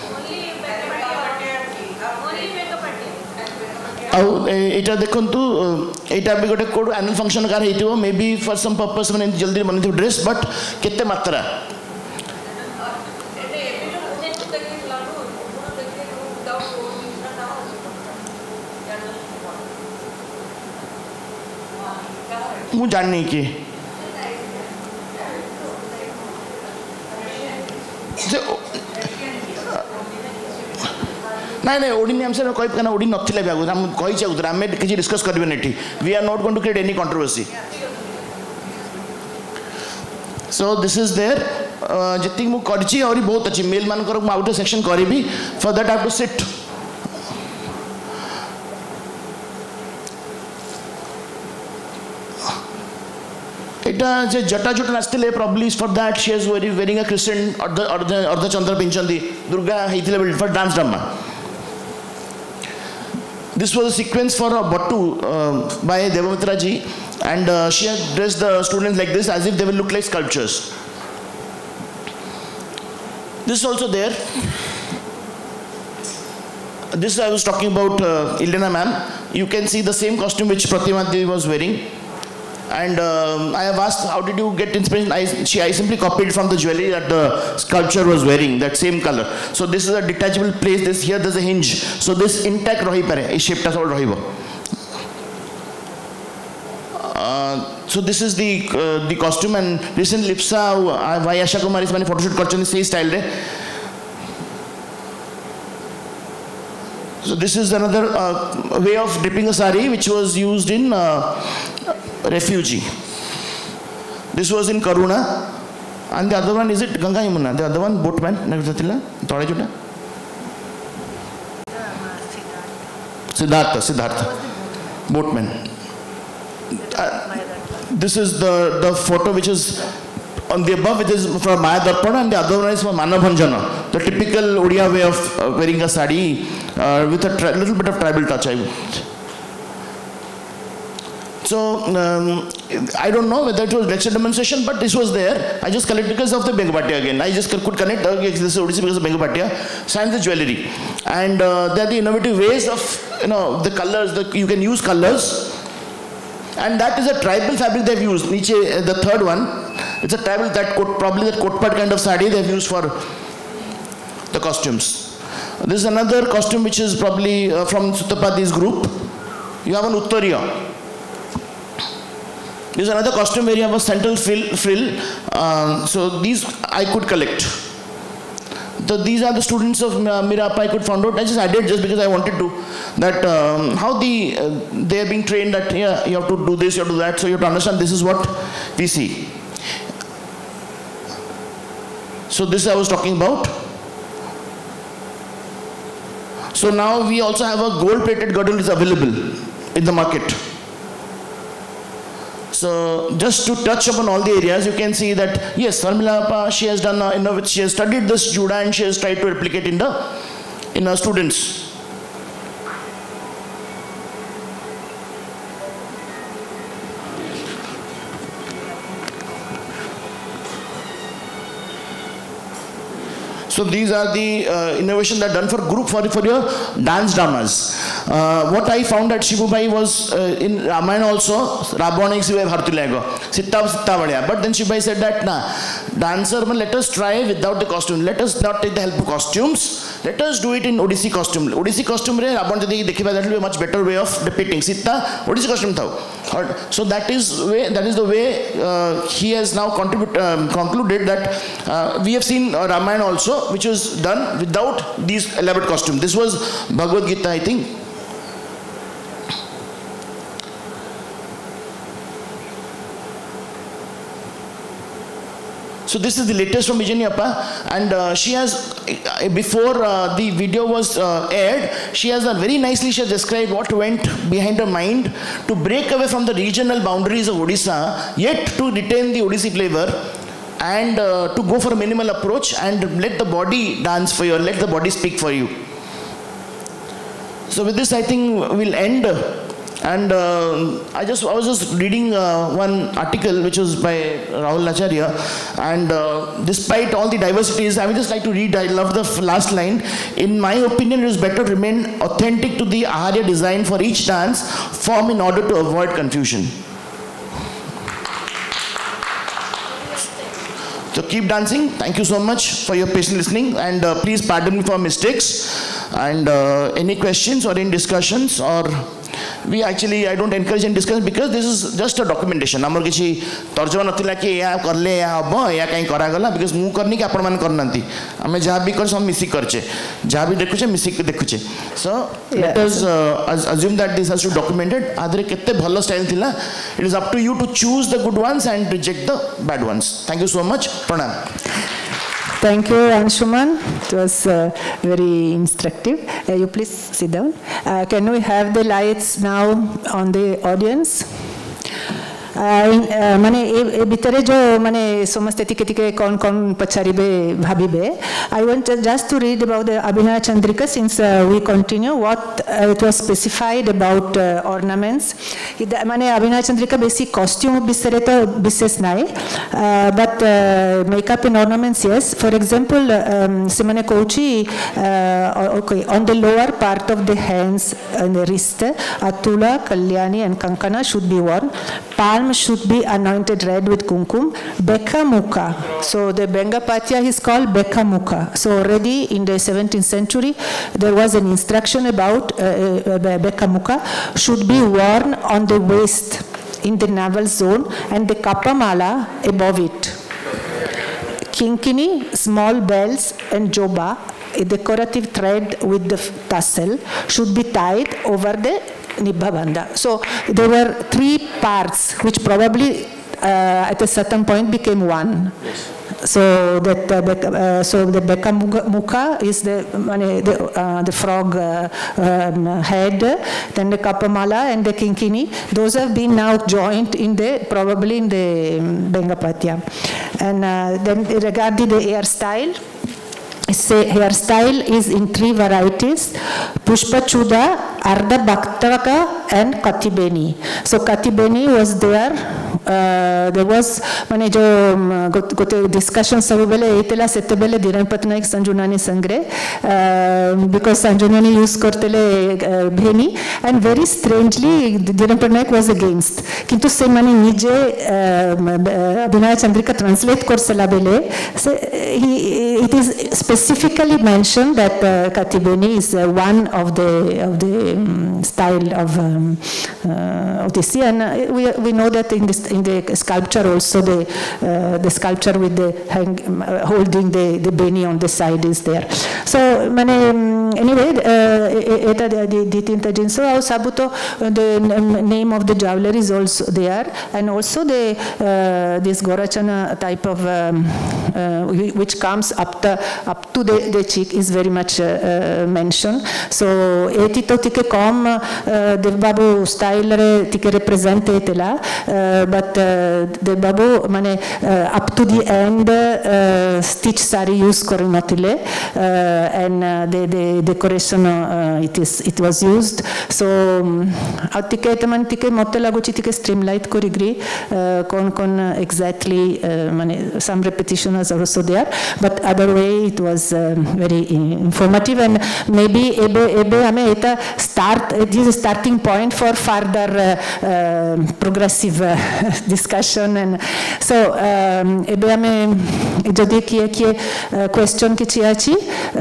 Oh, এটা দেখন্তু এটা भी गोटे कोड annual function कार हेतिबो may be for some purpose माने जल्दी बनिथि dress but केते मात्रा मु जाननी कि नहीं नहीं ओडी ने हमसे कोई कहना ओडी नथिले भी आगु हम कहि छै उधर हम किछि डिस्कस करबे नेठी we are not going to create any controversy so this is there जति मु करछि और बहुत अछि मेल मान कर आउटर सेक्शन करबी for that I have to sit এটা যে জটা জটা নাচতিলে probably for that she is wearing wearing a crescent or the or the or the chandra pinchandi durga heitile for dance drama. This was a sequence for a Bhattu uh, by Devamitra ji, and uh, she had dressed the students like this as if they will look like sculptures. This is also there. This I was talking about uh, Ilyana ma'am. You can see the same costume which Pratima Devi was wearing. And um, I have asked, how did you get inspiration? I, she, I simply copied from the jewelry that the sculpture was wearing, that same color. So this is a detachable place. This here there's a hinge. So this intact rahi pare. This shape ta sab rahibo. So this is the uh, the costume, and recent Lipsa by Asha Kumari mane photo shoot karchani sei style re. So this is another uh, way of dipping a sari which was used in uh, refugee. This was in Karuna, and the other one, is it Ganga Yamuna? The other one, boatman. Siddhartha, Siddhartha, boatman. Uh, this is the, the photo which is on the above, it is from Maya Darpana, and the other one is from Manabhanjana, the typical Odia way of uh, wearing a sari uh, with a little bit of tribal touch. I would. So, um, I don't know whether it was lecture demonstration, but this was there. I just collected because of the Bengapatya again. I just could connect uh, this is Odissi because of Bengapatya, science the jewelry. And uh, there are the innovative ways of, you know, the colors, the, you can use colors. And that is a tribal fabric they've used. Niche, uh, the third one, it's a tribal, that coat, probably that kotpat kind of sari they've used for the costumes. This is another costume which is probably uh, from Sutapati's group. You have an Uttariya. This is another costume where you have a central frill. frill. Uh, so these I could collect. So these are the students of Mirappa I could find out. I just added just because I wanted to. That um, how the uh, they are being trained that yeah, you have to do this, you have to do that. So you have to understand this is what we see. So this I was talking about. So now we also have a gold-plated girdle is available in the market. So just to touch upon all the areas, you can see that yes, Sarmila, she has done, uh, you know, she has studied this Juda and she has tried to replicate in the in her students. So these are the uh, innovations that are done for group for, for your dance dramas. Uh, what I found at Shivubai was uh, in Ramayana also, Rabona Shivubai Bhartulego, Sitta Sitta Vadya. But then Shivubai said that, nah, dancer, let us try without the costume. Let us not take the help of costumes. Let us do it in Odissi costume. Odissi costume, that will be a much better way of depicting. Sitta, Odissi costume tha. So that is way, that is the way uh, he has now contribute, um, concluded that uh, we have seen uh, Ramayana also, which was done without these elaborate costumes. This was Bhagavad Gita, I think. So this is the latest from Vijayani Appa, and uh, she has, uh, before uh, the video was uh, aired, she has uh, very nicely she has described what went behind her mind to break away from the regional boundaries of Odisha, yet to retain the Odissi flavor, and uh, to go for a minimal approach and let the body dance for you, let the body speak for you. So with this I think we'll end. And uh, I just I was just reading uh, one article which was by Rahul Acharya, and uh, despite all the diversities, I would just like to read. I love the last line. In my opinion, it is better to remain authentic to the Aharya design for each dance form in order to avoid confusion. So keep dancing. Thank you so much for your patient listening, and uh, please pardon me for mistakes. And uh, any questions or any discussions, or we actually, I don't encourage any discussion because this is just a documentation. Amar kichi tarjuma nathila ki ya karle ya habo ya kain karagala because mu karni ki apna man karnanti. Ame jaha bhi kar sam misi karche. Jaha bhi dekhuche misi dekhuche. So yeah. Let us uh, assume that this has to be documented. Adre kette bhallo style thila. It is up to you to choose the good ones and reject the bad ones. Thank you so much. Pranam. Thank you, Anshuman. It was uh, very instructive. Uh, you please sit down. Uh, can we have the lights now on the audience? माने ए भितरे जो माने समस्ते टिके टिके कौन कौन पचारिबे भाबिबे I want just to read about the Abhinaya Chandrika since uh, we continue what uh, it was specified about uh, ornaments माने Abhinaya Chandrika basic costume बिसरे तो विशेष नहीं but uh, makeup and ornaments yes for example um, से माने Kochi uh, okay on the lower part of the hands and the wrist Atula, Kalyani and Kankana should be worn. Palm should be anointed red with kumkum. Beka Mukha. So the Bengapatya is called Beka Mukha. So already in the seventeenth century there was an instruction about uh, uh, Beka Mukha should be worn on the waist in the navel zone and the kapamala above it. Kinkini, small bells and joba, a decorative thread with the tassel, should be tied over the nibbabanda. So there were three parts which probably uh, at a certain point became one. Yes. So that uh, uh, so the Beka Mukha is the the, uh, the frog uh, um, head, then the Kapamala and the Kinkini. Those have been now joined in the probably in the Bengapatya. And uh, then regarding the hairstyle, say hairstyle is in three varieties: Pushpachuda, Ardha Bhaktaka, and Katibeni. So Katibeni was there. Uh, there was mane jo gote discussion sabele eitela setebele Dhiren Patnaik Sanjunani Sangre because Sanjunani use kortele bheni, and very strangely Dhiren Patnaik was against. Kintu se mane nije Abhinaya Chandrika translate korsela bele. So he it is specifically mentioned that uh, Katibeni is uh, one of the of the um, style of um, uh, Odissi, and uh, we we know that in this in the sculpture also the uh, the sculpture with the hang, uh, holding the the beni on the side is there. So mane anyway eta ditinta jinso au sabuto the name of the jeweler is also there, and also the uh, this Gorachana type of um, uh, which comes up the up to the, the cheek is very much uh, uh, mentioned. So etito tike com uh, Dev Babu style re tike represent etela, uh, but uh, Dev Babu mane uh, up to the end uh, stitch sari use korinatile, uh, and uh, the the decoration uh, it is it was used. So atike etaman tike motte laguchi tike streamlight korigri uh, con con exactly uh, mane some repetition is also there, but other way it was um, very informative, and maybe ebe ebe ame eta start it is a starting point for further uh, uh, progressive uh, discussion. And so um, ebe ame jodi kiye kiye question kichi achi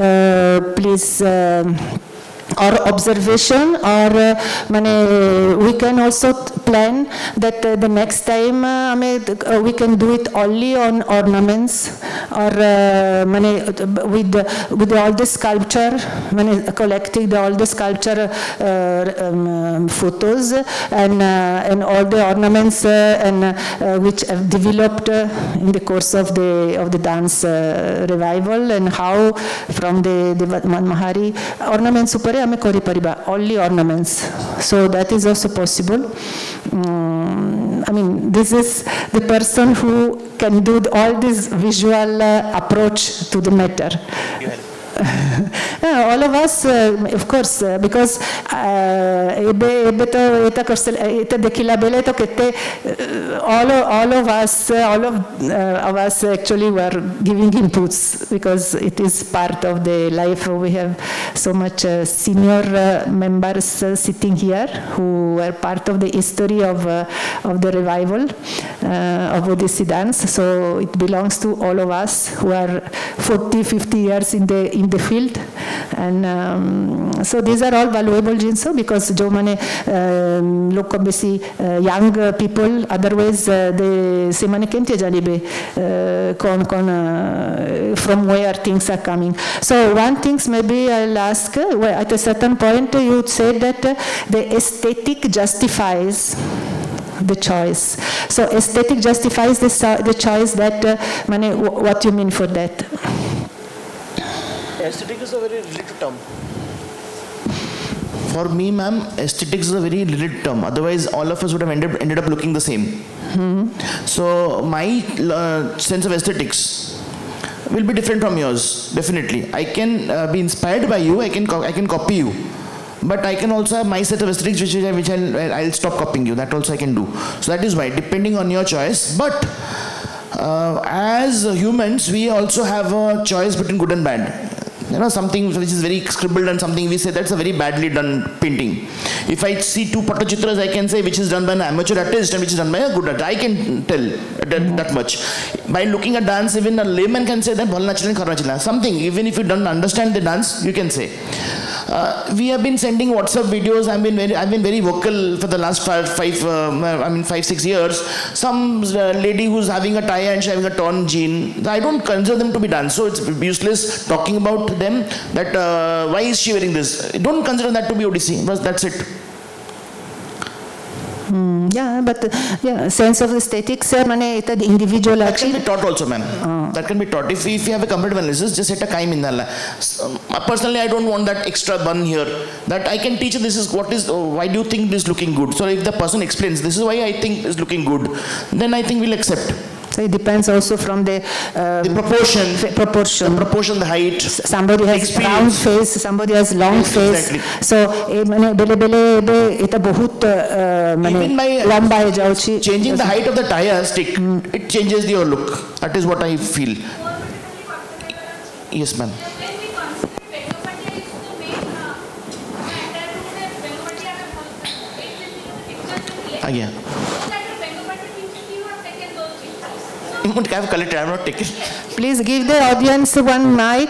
please uh, or observation, or uh, mane, we can also plan that uh, the next time uh, uh, we can do it only on ornaments, or uh, mane, with with all the sculpture, mane, collecting the, all the sculpture uh, um, photos and uh, and all the ornaments uh, and uh, which have developed uh, in the course of the of the dance uh, revival, and how from the the Mahari ornaments upare only ornaments. So that is also possible. Um, I mean, this is the person who can do all this visual uh, approach to the matter. Yeah, all of us, uh, of course, uh, because ebe ebe to eta korsel eta dekila bele to kete all of, all of us all of uh, of us actually were giving inputs, because it is part of the life. We have so much uh, senior uh, members uh, sitting here who were part of the history of uh, of the revival uh, of Odissi dance. So it belongs to all of us who are forty, fifty years in the in the field, and um, so these are all valuable jinso, because jo mane log besi young people otherwise uh, they se mane kemti janibe kon kon from where things are coming. So one things maybe I'll ask, uh, well, at a certain point uh, you said that uh, the aesthetic justifies the choice. So aesthetic justifies the, the choice. That uh, mane, what you mean for that? Aesthetic is a very relative term. For me, ma'am, aesthetics is a very relative term. Otherwise, all of us would have ended, ended up looking the same. Mm-hmm. So my uh, sense of aesthetics will be different from yours, definitely. I can uh, be inspired by you, I can, I can copy you. But I can also have my set of aesthetics which, which I'll, I'll stop copying you. That also I can do. So that is why, depending on your choice. But uh, as humans, we also have a choice between good and bad. You know, something which is very scribbled and something we say that's a very badly done painting. If I see two Patachitras, I can say which is done by an amateur artist and which is done by a good artist. I can tell that, that much. By looking at dance, even a layman can say that bhalna chalan, karna chalan. Something, even if you don't understand the dance, you can say. Uh, we have been sending WhatsApp videos. I've been very, I've been very vocal for the last five, five uh, I mean five, six years. Some uh, lady who's having a tie and she's having a torn jean, I don't consider them to be dance. So it's useless talking about them. That uh, why is she wearing this? Don't consider that to be O D C. That's it. Mm, yeah, but uh, yeah, sense of aesthetics, uh, mane ita individual. That can be taught also, ma'am. Uh. That can be taught. If, if you have a comparative analysis, just set a kai mindala. So, personally, I don't want that extra bun here. That I can teach. This is what is. Oh, why do you think this is looking good? So if the person explains, this is why I think it's looking good, then I think we'll accept. So it depends also from the, uh, the proportion, proportion, the proportion, the height. Somebody has experience. round face, somebody has long yes, face. Exactly. So e mane bele bele be eta bahut mane lamba he jauchi. Changing the height of the tire stick, mm. it changes your look. That is what I feel. Yes, ma'am. Again. I have collected, I have not taken. Please give the audience one mic.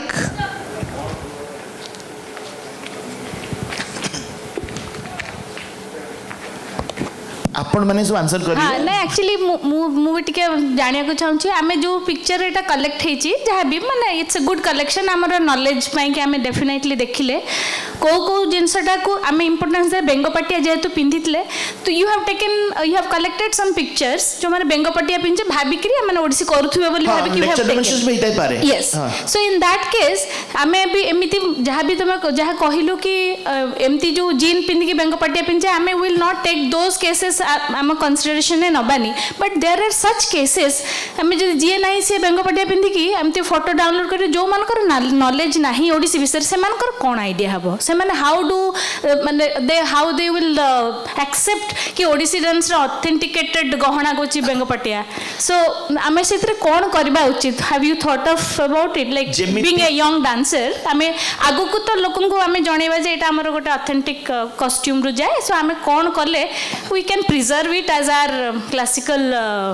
आपण माने सब answer करिए हां ना actually मु मु टिके जानिया को चाहूची हमें जो पिक्चर एटा कलेक्ट हेची जहा भी माने इट्स अ गुड कलेक्शन हमर नॉलेज पई कि हमें डेफिनेटली देखिले को को जिंसटा को हमें इंपोर्टेंस दे बेंगोपटिया जेतु पिंधितले तो you have taken you have collected some pictures जो माने बेंगोपटिया पिंचे भाबी करी हमें ओडिसी करूथुबे बोली भाबी कि यू हैव टेकन में इताई पारे yes so in that case हमें भी एमिति जहा भी तुम जहा कहिलो कि एमती जो जीन पिंधि के बेंगोपटिया पिंचे हमें will not take those cases आम कंसिडरेशन ने नबानी but there are such cases हमें जो जी ना सी बेंगोपटिया पिंधि की एमती फोटो डाउनलोड कर जो मानकर नॉलेज नाही ओडिसी विषय से मानकर कोन आईडिया हबो से माने हाउ डू माने they how they will accept कि ओडिसी डांस रे ऑथेंटिकेटेड गहना गोची बेंगोपटिया सो हमें सेतरे कोन करबा उचित have you thought of about it like being a young dancer हमें आगु को तो लोकन को हमें जणेबा जे एटा हमर गोटे ऑथेंटिक कॉस्ट्यूम रु जाए सो हमें कोन करले we can preserve it as are classical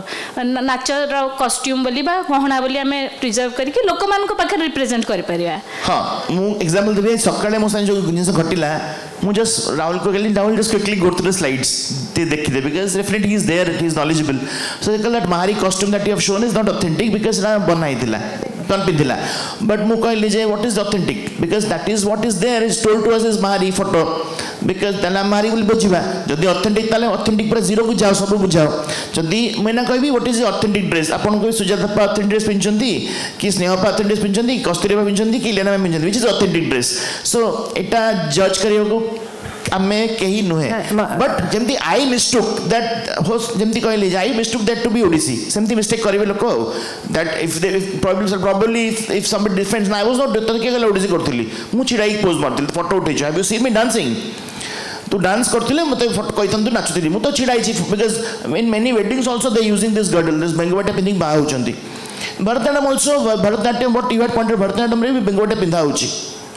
नाचर कॉस्ट्यूम बोली बा गहना बोली हमें प्रिजर्व करके लोक मान को पाखे रिप्रेजेंट कर परिया हां मु एग्जांपल देबे सकाळे मो संजो जिंस घटिला मु जस्ट राहुल को गेली Rahul just quickly go through the slides ते देखि दे because definitely he is there he is knowledgeable so they call that Mahari costume that you have shown is not authentic because ना बनाई दिला कौन पिंधिला बट मु कहली जे what is authentic because that is what is there is told to us is Mahari photo because तना महारी बोल बुझिबा जदी ऑथेंटिक ताले ऑथेंटिक पर जीरो बुझाओ सब बुझाओ जदी मैना कहबी व्हाट इज ऑथेंटिक ड्रेस आपन को सुजाता ऑथेंटिक ड्रेस पिनचंती कि स्नेह ऑथेंटिक ड्रेस पिनचंती कस्तूरी पिनचंती कि लेना पिनचंती which is authentic dress so एटा जज करियो को आमे कहीं नुहे बट जेमती आई मिस्टेक दैट होस जेमती कहले I mistake that to be Odissi सेमती मिस्टेक करिवे लोक that if they probably probably if somebody difference I was not तो के गले ओडिसी करथली मु चिराई पोज मारथली फोटो उठै छै have you seen me dancing तो डांस करथिले मते फोटो कहितंतु नाचुथली मु तो चिराई छी because in many weddings also they using this girdle this बेंगोपटिया पिंधिंग बा होचंती Bharatanatyam also Bharatanatyam what you had pointed Bharatanatyam रे भी बेंगोपटिया पिंधा होची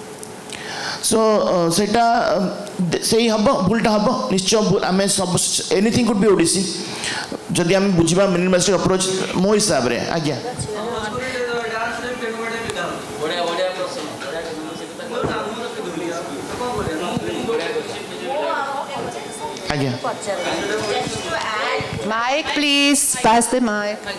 सो सेटा से हम भूलटा हम निश्चय आम सब एनीथिंग कुड बी ओडिसी जदि आम बुझा मिनिमलिस्टिक अप्रोच मो हिसाब रे आज्ञा आज्ञा mic please pass the mic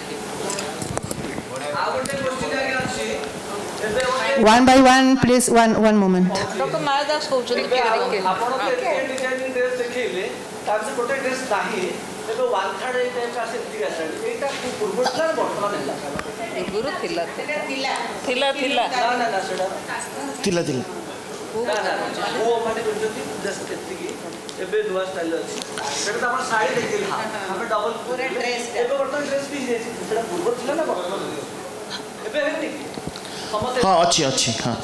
One by one, please. One one moment. Doctor Mayadas कहउछन कि आपण के डिजाइनिंग ड्रेस देखिले तार से टोटल ड्रेस नाही एबे वन थर्ड ए टाइप का सेफ्टी आसन एटा पूर्व था वर्तमान है ए गुरु थिला थिला थिला ना ना ना सेडा थिला थिला ना ना वो माने जति जस्ट केति की एबे दुआ स्टाइल अछि सेटा त अपन साइड देखिल हां हमें डबल पूरा ड्रेस एबे वर्तमान ड्रेस भी जे सेटा पूर्व थिला ना वर्तमान एबे हेति हाँ अच्छी अच्छी हाँ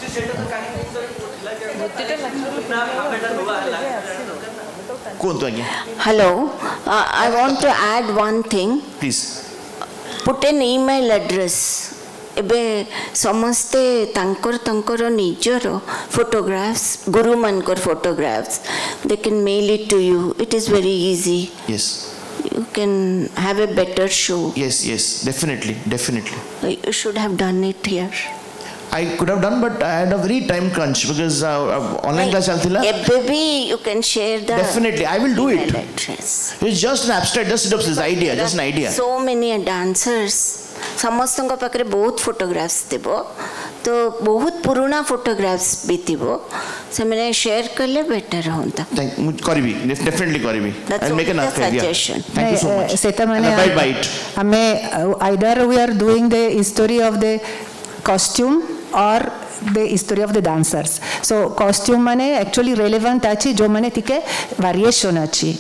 कौन तो आगे Hello, uh, I want to add one thing. Please. Put an email address. एबे समस्ते तांकर तांकर निजर photographs, गुरु मानकर photographs. They can mail it to you. It is very easy. Yes. You can have a better show. Yes, yes, definitely, definitely. You should have done it here. I could have done, but I had a very time crunch because uh, uh, online class chaltila. Maybe you can share the Definitely, I will do it. address. It's just an abstract, just sit-ups, is idea, just an idea. So many dancers. ସମସ୍ତଙ୍କ ପାଖରେ ବହୁତ photographs ଥିବ ତ ବହୁତ ପୁରୁଣା photographs ବି ଥିବ ସେମାନେ share କଲେ ବେଟର ହୁଅନ୍ତା ମୁଁ କରିବି ଡେଫିନେଟଲି କରିବି I'll make an suggestion. Thank you so much. ସେଟା ମାନେ bite bite ଆମେ either we are doing the history of the costume or the history of the dancers. So costume माने actually relevant अछि जो माने तिके variation अछि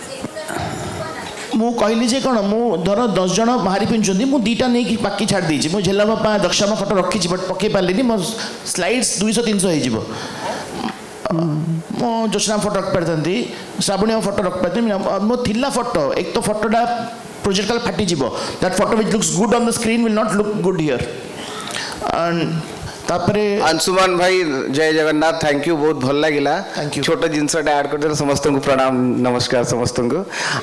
मु कहली जे कोन मु धर दस जन बाहरी पिंचुंदी मु दीटा नै कि बाकी छाड़ देछि मु झेला बापा दक्षामा फोटो रखी छी बट पके पालेनी मो स्लाइड्स दो सौ तीन सौ हे जिवो मो जोशना फोटो रख परतंती श्रावणी फोटो रख परतंती मो थिला फोटो एक तो फोटोडा प्रोजेक्टल फाटी जिवो that photo which looks good on the screen will not look good here and तापरे अंशुमान भाई जय जगन्नाथ थैंक यू बहुत भल लगिला छोट जिनसटा ऐड कर समस्त को प्रणाम नमस्कार समस्त को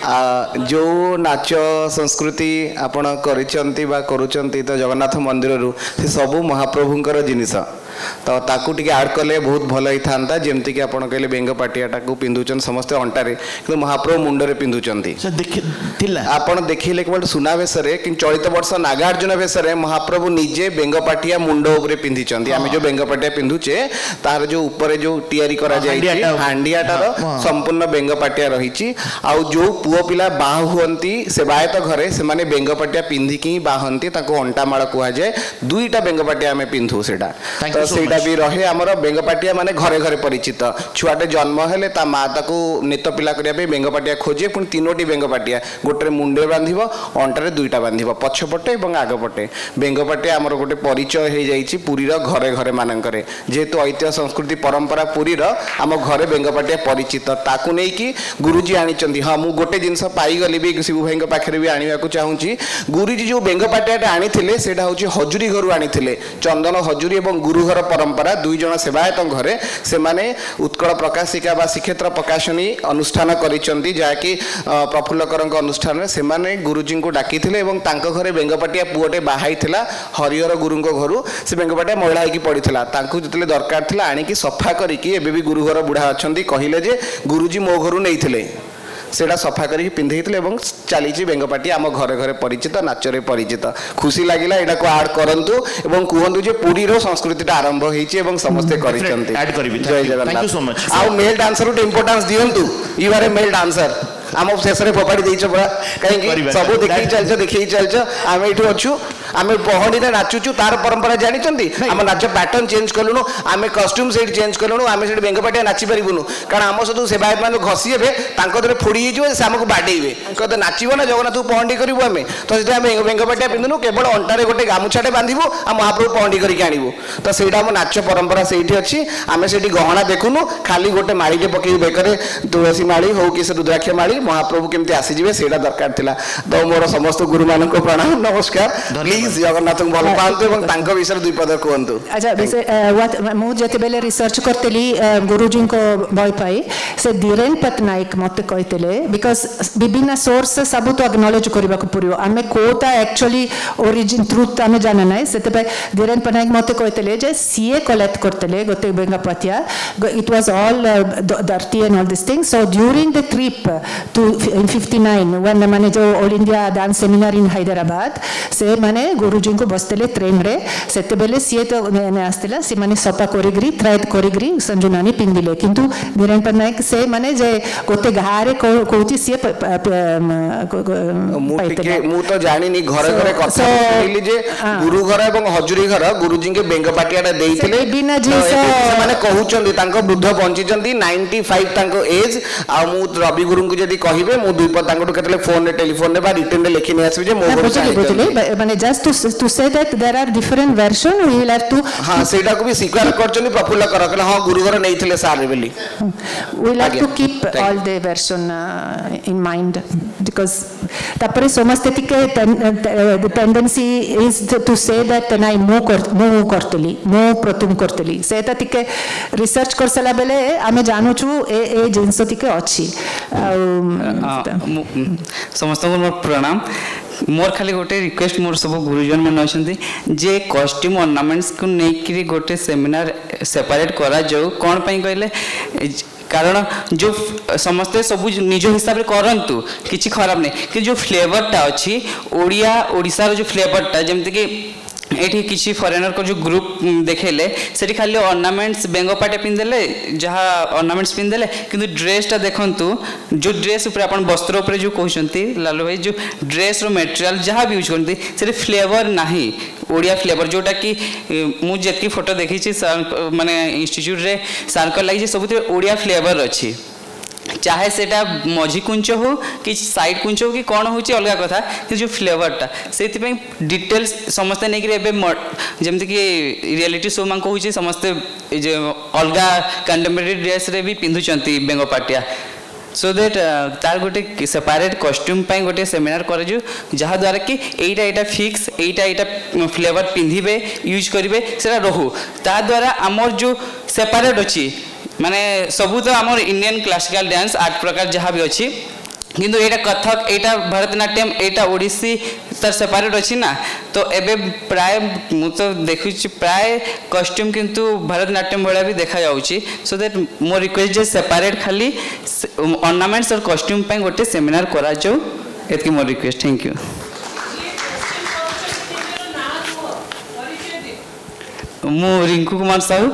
जो नाच संस्कृति आपण करिसंती बा करूचंती तो जगन्नाथ मंदिर रु से सब महाप्रभुंकर जिनिस तो ताकू टिके ऐड कले बहुत भल ही थांता जेमति कि आपण कहले बेंग पाटियाटा को पिंदुचन समस्त अंटारे कि महाप्रभु मुंडरे पिंदुचंती से देख थिला आपण देखिले केवल सुना बेसरे कि चलित वर्ष नागार्जुन बेसरे महाप्रभु निजे बेंग पाटिया मुंड ऊपर पिंदी आम जो बेंगपाटिया पिंधुचे तार जो ऊपर जो टियारी करा जाय हांडियाटार संपूर्ण बेंगपाटिया रही जो पुओ पिला बाह हुअंती सेवायत घरे से माने बेंगपाटिया पिंधिकी बाहंती ताको अंटामाळ कुआ जाय दुईटा बेंगपाटिया आमे पिंधु सेटा तो सेटा भी रहे हमर बेंगपाटिया माने घरे घरे परिचित छुआटे जन्म हेले ता मा ताको नेत पिला करिया पे बेंगपाटिया खोजे पुनी तीनोटी बेंगपाटिया गोटे मुंडे बांधिबो अंटारे दुईटा बांधिबो पछपटे एवं आगपटे बेंगपाटिया हमर गोटे परिचय हे जाईची पुरीर घरे घरे मानकरे जेहेतु ऐतिह्य संस्कृति परंपरा पुरीर आम घरे बेंगपाटिया परिचित ताकू नहीं कि गुरुजी आनी हाँ मु गोटे जिनस पाईगली भी शिव भाई पाखे भी आने को चाहूँगी गुरुजी जो बेंगपाटिया आनी से हजूरी घर आनी चंदन हजूरी और गुरुघर परंपरा दुई जन सेवायत घरे से माने उत्कल प्रकाशिका बा श्रीक्षेत्र प्रकाशनी अनुष्ठान करिसेंती जाकि प्रफुल्लकर अनुष्ठान से माने गुरुजी को डाकी घरे बेंगपाटिया पुओटे बाहाई हरिहर गुरु घर से बेंगपाटिया महिला होगी पड़ता जो दरकार था आणिकी सफा करी गुरुघर बुढ़ा अच्छा कहले जे गुरुजी मो घर नहीं सेटा सफा करके पिंधे चली बेंगपाटी आम घरे घरे परिचित नाचरे परिचित खुशी लगिला एटा को ऐड करंतु एवं कहंतु जे पुरी रो संस्कृति आरंभ होईची एवं समस्ते करिसंती ऐड करबी जय Jagannath thank you so much a male dancer को इंपोर्टेंस दियंतु you are a male dancer आम शेष में फोपाड़ी देछ परा कहीं सब देखी चलछ देखी चलछ आम एठु अछु आम पहड़ी में नाचुचु तार परंपरा जानी आम नाच पैटर्न चेंज कलुनु आम कस्ट्यूम से चेंज कलुनु आम से बेंगपाटिया नाची पारूनु कारण आम सहित सेवायत मान घसीबे तांको फोड़ी से आमको बाडेबे कहते नाचब ना जगन्नाथ पहंडी करूँ आम तो से बेंगपाटिया पिंधुनु केवल अंटारे गोटे गामुछाटे बांधबू आ महाप्रभु पहंडी करके आणबू तो सहीटा आम नाच परंपरा से अच्छी आम से गहना देखुनु खाली गोटे माड़ीटे पकई बेकर तुलसी माड़ी हो कि रुद्राक्ष माड़ी महाप्रभु केमती आसीजे से दरकार थिला तो मोर समस्त गुरु मान प्रणाम नमस्कार प्लीज जगन्नाथ को भल पांतु एवं तांको विषय दुई पद कहंतु अच्छा मु जते बेले रिसर्च करतेली गुरुजी को बय पाई से धीरेन पटनायक मते कहतेले बिकॉज विभिन्न सोर्स सब तो एक्नॉलेज करबा को पड़ियो आमे कोटा एक्चुअली ओरिजिन ट्रुथ आमे जाना नै सेते पे धीरेन पटनायक मते कहतेले जे सीए कलेक्ट करतेले गोटे बेंगपाटिया it was all dirty and all this thing so during the trip to in fifty-nine when माने जो all India dance seminar in Hyderabad से माने गुरुजी को बसतेले ट्रेन रे सेते बेले सीए तो ने आस्तेला से माने सपा कोरिग्री थ्रेड कोरिग्री संजुनानी पिंदिले किंतु धीरेन पटनायक से माने जे गोटे घारे कोची सीए मुटिके मु तो जानि नि घरे घरे कथा कहली जे गुरु घर एवं हजूरी घर गुरुजी के बेंगपाटियाटा देइथिले बिना जी माने कहउचंदी तांको बुद्ध बंचिचंदी ninety-five तांको एज आ मु रवि गुरु को जदी कहिबे मु दुई पद तांको केतले फोन रे टेलीफोन रे बा रिटन रे लेखि नै आसबे जे मो घर बुझले माने just to to say that there are different version we will have to हां सेटा को भी स्वीकार करचनी प्रफुल्ल कर कहले हां गुरु घर नैथिले सार बेली we will have to keep all the version in mind because तापरे समस्त टिके the tendency is to say that नाइ मो कर मो करतली मो प्रथम करतली सेटा टिके रिसर्च कर सला बेले आमे जानू छु ए ए जिंस टिके अछि समस्त को प्रणाम मोर खाली गोटे रिक्वेस्ट मोर सब गुरुजन मैंने अच्छा जे कॉस्ट्यूम ऑर्नामेंट्स को लेकिन गोटे सेमिनार सेपरेट करा जाऊ कौन पाई कहले कारण जो समस्ते सब निज हिसाब से करंतु किसी खराब नहीं कि जो फ्लेवरटा अच्छी ओडिया ओडिशार जो फ्लेवरटा जमती कि ये किसी फरेनर को जो ग्रुप देखेले से खाली ऑर्नामेंट्स बेंगपाटे पिंधेले जहाँ ऑर्नामेंट्स पिंधेले किंतु ड्रेसटा देखंतु जो ड्रेस ऊपर अपन वस्त्र ऊपर जो कहते लालू भाई जो ड्रेस रो मटेरियल जहाँ भी यूज करते से फ्लेवर नहीं ओडिया फ्लेवर जोटा कि मुझे फोटो देखी माने इंस्टीट्यूट रे सार लगी सब ओडिया फ्लेवर अच्छी चाहे सेटा मझी कुंच हो कि साइड कुंच हो कि कौन हो अलग कथा कि जो फ्लेवरटा से डिटेल्स समस्ते नहीं जमती कि रियलिटी शो मान कहूँ समस्ते अलग कंटेम्परेरी ड्रेस रे भी पिंधुचंती बेंगपाटिया सो दैट तार गोटे सेपरेट कॉस्ट्यूम पाई गोटे सेमिनार कर जहाँ द्वारा कि एटा एटा फिक्स एटा एटा फ्लेवर पिंधे यूज करेंगे से रहू ता द्वारा आमर जो सेपरेट अच्छी माने सबू तो आमर इंडियन क्लासिकल डांस आठ प्रकार जहाँ भी अच्छी किंतु एटा कथक एटा भरतनाट्यम एटा ओडिसी तार सेपरेट अच्छी ना तो एबे प्राय मु तो देखु प्राय कॉस्ट्यूम किंतु भरतनाट्यम भाया भी देखा जाउची सो दैट मोर रिक्वेस्ट जे सेपरेट खाली ऑर्नामेंट्स और कॉस्ट्यूम पे गोटे सेमिनार करा जाऊ एतकी मोर रिक्वेस्ट थैंक यू मु रिंकू कुमार साहू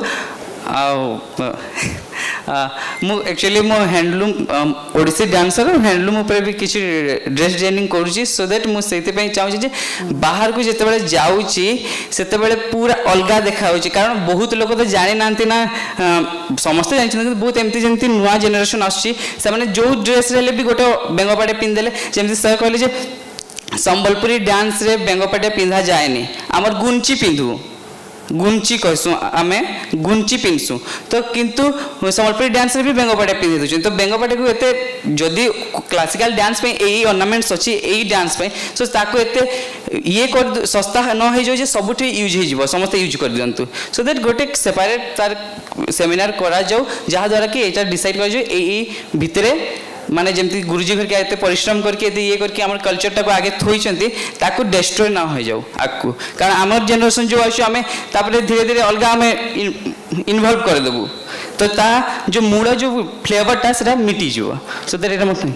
मु एक्चुअली मो हैंडलूम ओडिसी डांसर हैंडलूम ऊपर भी किसी ड्रेस डिजाइनिंग करुँची सो दैट मुझे चाहूँ जे बाहर को जिते जाऊँगी से पूरा अलग देखा कारण बहुत लोग तो जानी ना ना समस्ते जानते बहुत एमती जमी नुआ जेनेरेशन आसने जो ड्रेस रे भी गोटे बेंगपाटे पिंधेले जमी सर कहले संबलपुरी डांस रे बेंगपाटे पिंधा जाएनि आमर गुंची पिंधु गुंची कहसु आमे गुंची पिंधसु तो किंतु संबलपुरी डांस रे भी बेंगपाटे पिंधि दउछ तो बेंगपाटे को एते जदी क्लासिकल डांस पे एई ऑर्नामेंट्स अछि एई डांस पे सो ताको एते ये कर सस्ता न हो जो जे सबुठी यूज हो जिवो समस्त यूज कर दियंतु सो दैट गोटे सेपरेट तार सेमिनार करा जाऊ जहाँ द्वारा कि एटा डिसाइड कर जो एई भितरे माने जमती गुरुजी घर के एते परिश्रम करके एते ये करके हमर कल्चर टाको आगे थोइचंती ताको डिस्ट्रॉय ना हो जाऊ आकु कारण हमर जनरेशन जो आछो हमें तापरे धीरे धीरे अलग हमें इन्वॉल्व कर देबू तो ता जो मूल जो फ्लेवर ता सेटा मिटी जो सो दैट इट मत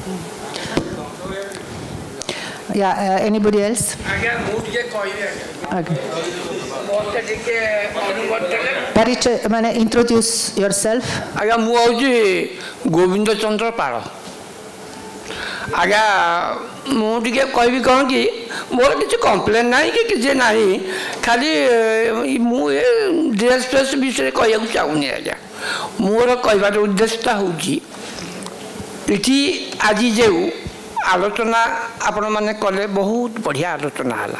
या एनीबॉडी एल्स आगे मूड के कहबे आगे मोते टिके अनुवाद देले परिचय माने इंट्रोड्यूस योरसेल्फ आगे मु आउजी गोविंद चंद्र पाल आज्ञा मुझे कहबी कौन कि मोर किसी कम्प्लेन ना कि किसी ना खाली मुझे ड्रेस फ्रेस विषय कह चाहूनी आज्ञा मोर कहबार उद्देश्यटा हूँ ये आज जो आलोचना आपण मैंने कले बहुत बढ़िया आलोचना है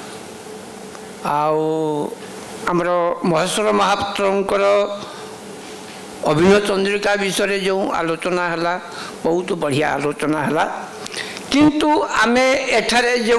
आमर महेश्वर महापात्रंकर अभिनय चंद्रिका विषय जो आलोचना है बहुत बढ़िया आलोचना है किंतु आमे एठारे जो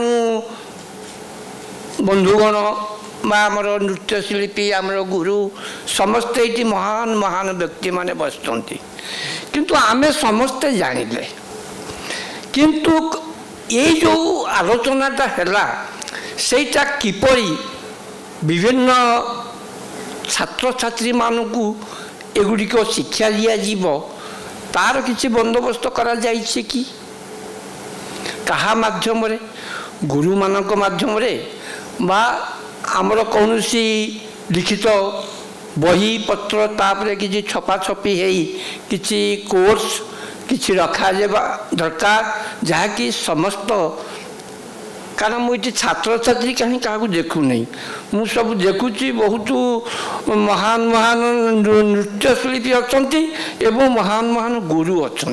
बंधुगण आमर नृत्यशिल्पी आमर गुरु समस्ते ये महान महान व्यक्ति माने बसते किंतु आमे समस्ते जानिले किंतु ये जो आलोचनाटा है सेटा किपरि विभिन्न छात्र छात्री मानकू एगुड़िक शिक्षा दिज्व तार किसी बंदोबस्त करा जाइछे कि कहा माध्यम रे गुरु मानक माध्यम रे बा आमर कौन सी लिखित बही पत्र तापर किसी छपा छपी है किसी कोर्स किसी रखा जावा दरकार जहाँकि समस्त कारण मुझे छात्र छात्री कहीं क्या देखु नहीं मु सब देखुची बहुत महान महान नृत्यशिल्पी अच्छा एवं महान महान गुरु अच्छा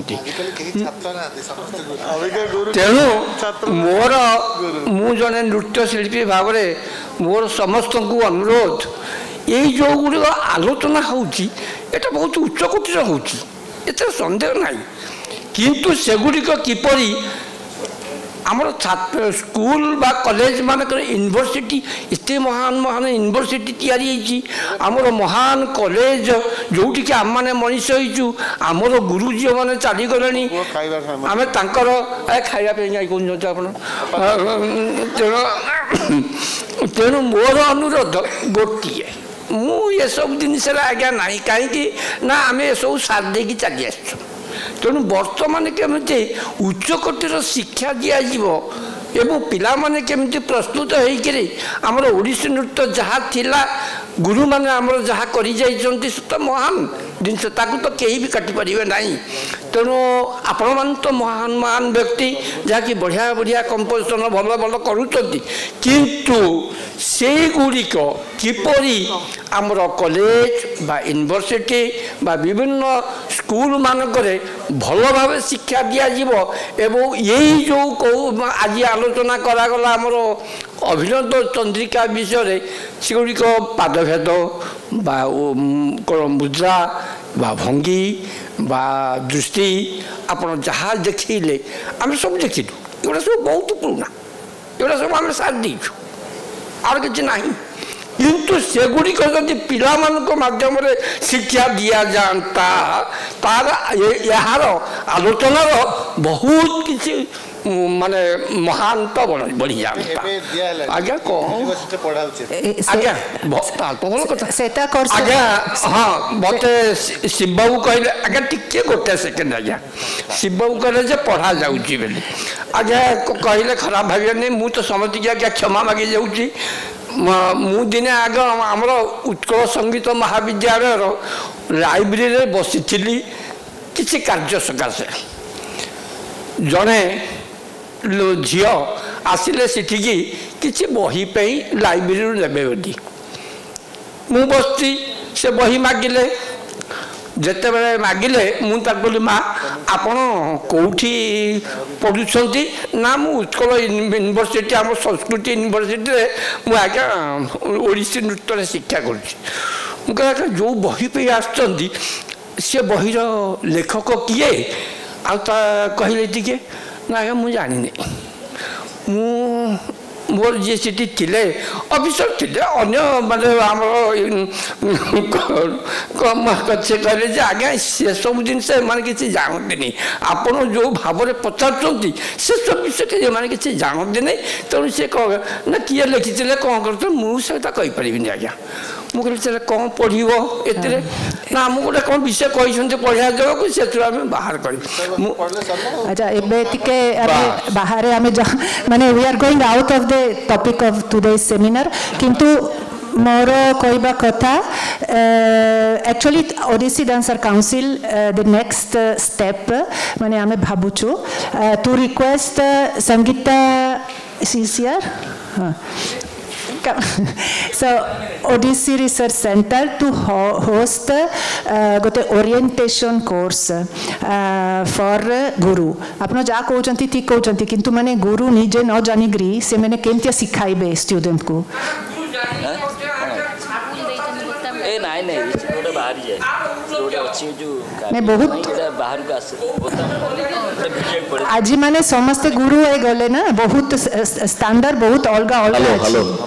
तेणु मोर मु जड़े नृत्यशिल्पी भाव में मोर समस्त को अनुरोध ये जो गुड़ आलोचना होची एटा बहुत उच्चकोटीर होची एते संदेह नहीं किंतु सेगुड़िक किपरि आमर छात्र स्कूल बा कॉलेज मानक यूनिवर्सिटी इतने महान महान यूनिवर्सिटी तैयारी आमर महान कॉलेज जोटि कि आम मैंने मनीष होइचु आमर गुरुजी मैंने चली गले आम तांकर खाइबा पे कहते आप तेणु मोर अनुरोध गोटे मु ये सब जिनस आज्ञा ना कहीं ना आम ये सब साथ दे चली आसु तेणु बर्तमान केमती उच्च कोटिर शिक्षा दिज्व एवं पिला माने केमती प्रस्तुत होकर आमर ओडिसी नृत्य जहाँ थिला गुरु माने आमर जहाँ करी जाइछन्ति तो महान जिनस ताकू तो कहीं भी काटी पारे ना तेणु आपण मान तो महान महान व्यक्ति जहाँकि बढ़िया बढ़िया कंपोजिशन भल भल करुँच किंतु से गुड़िक किपरि आमर कॉलेज बा यूनिवर्सिटी बा विभिन्न स्कूल मानक भल भाव शिक्षा दिज्व एवं यही जो कौ आज आलोचना करागला आमर अभिनव चंद्रिका विषय सेगुड़िक पादभेद बा मुद्रा बा भंगी बा दृष्टि आपण जहाँ देखिले आम सब देखिलु एगुड़ा सब बहुत पुराना एगुड़ा सब आम साथ दीचु आर कि ना किंतु सेगुड़िक जदि पिला माध्यम शिक्षा दि जाता तार यार आलोचनार बहुत किसी माने महान तो बढ़ी जाता आज्ञा कौन आज्ञा भल कथा आज्ञा हाँ मत शिव बाबू कहले आज्ञा टिके गोटे सेकेंड आज्ञा शिव बाबू कहले पढ़ा जाऊँगी बोली आज्ञा कहले खराब भाविया मुझे तो समझ आज्ञा क्षमा मागी जाऊँगी मु दिने आग आमर उत्कल संगीत महाविद्यालय लाइब्रेरी बसी किसी कार्य सकाशे जड़े झी आसिले सेठिकी किसी बही पे लाइब्रेरी नेबे बोली मु बसती से बही मागिले जिते बड़े मागिले मुझे माँ आपण कौटी पढ़ुंट ना मु उत्कल यूनिवर्सिटी आम संस्कृति यूनिवर्सिटी मुझे आज्ञा ओडिसी नृत्य शिक्षा कर जो बही पे आसुँच सी बहीर लेखक किए आ कहले टी ना आज्ञा मुझे जानी मु मोर जी सीटी थिले अफिसर थिले अन्य माने आमर से कहले आज्ञा से सब जिनस मैंने किसी जानते नहीं आपड़ जो भाव में पचार से सब विषय मैंने किसी जानते नहीं तेणु सी कह ना किए लिखी कौन करते मुझे कहीपरि आज्ञा मुझे कौन पढ़व ए ना आम गोटे कौन विषय कहते पढ़ा जावाक से बाहर कर अच्छा एबे टिके बाहर आम माने we are going out of the topic of today seminar किंतु मोर कहवा कथा actually Odissi dancer council the next step माने आमे भाबुछु टू रिक्वेस्ट संगीता सीसीआर हाँ so Odissi Research Center to ho host uh, गोटे orientation course uh, for guru आपन जा कहउचंती ठीक कहउचंती किंतु माने गुरु निजे न जानिग्री से माने केमतिया सिखाइबे स्टूडेंट को ए नाही नाही गोटे बाहर जाय गोटे अछि जो ने बहुत बाहर का आसे आज माने समस्त गुरु ए गले ना बहुत स्टैंडर्ड बहुत अलगा अलगा अछि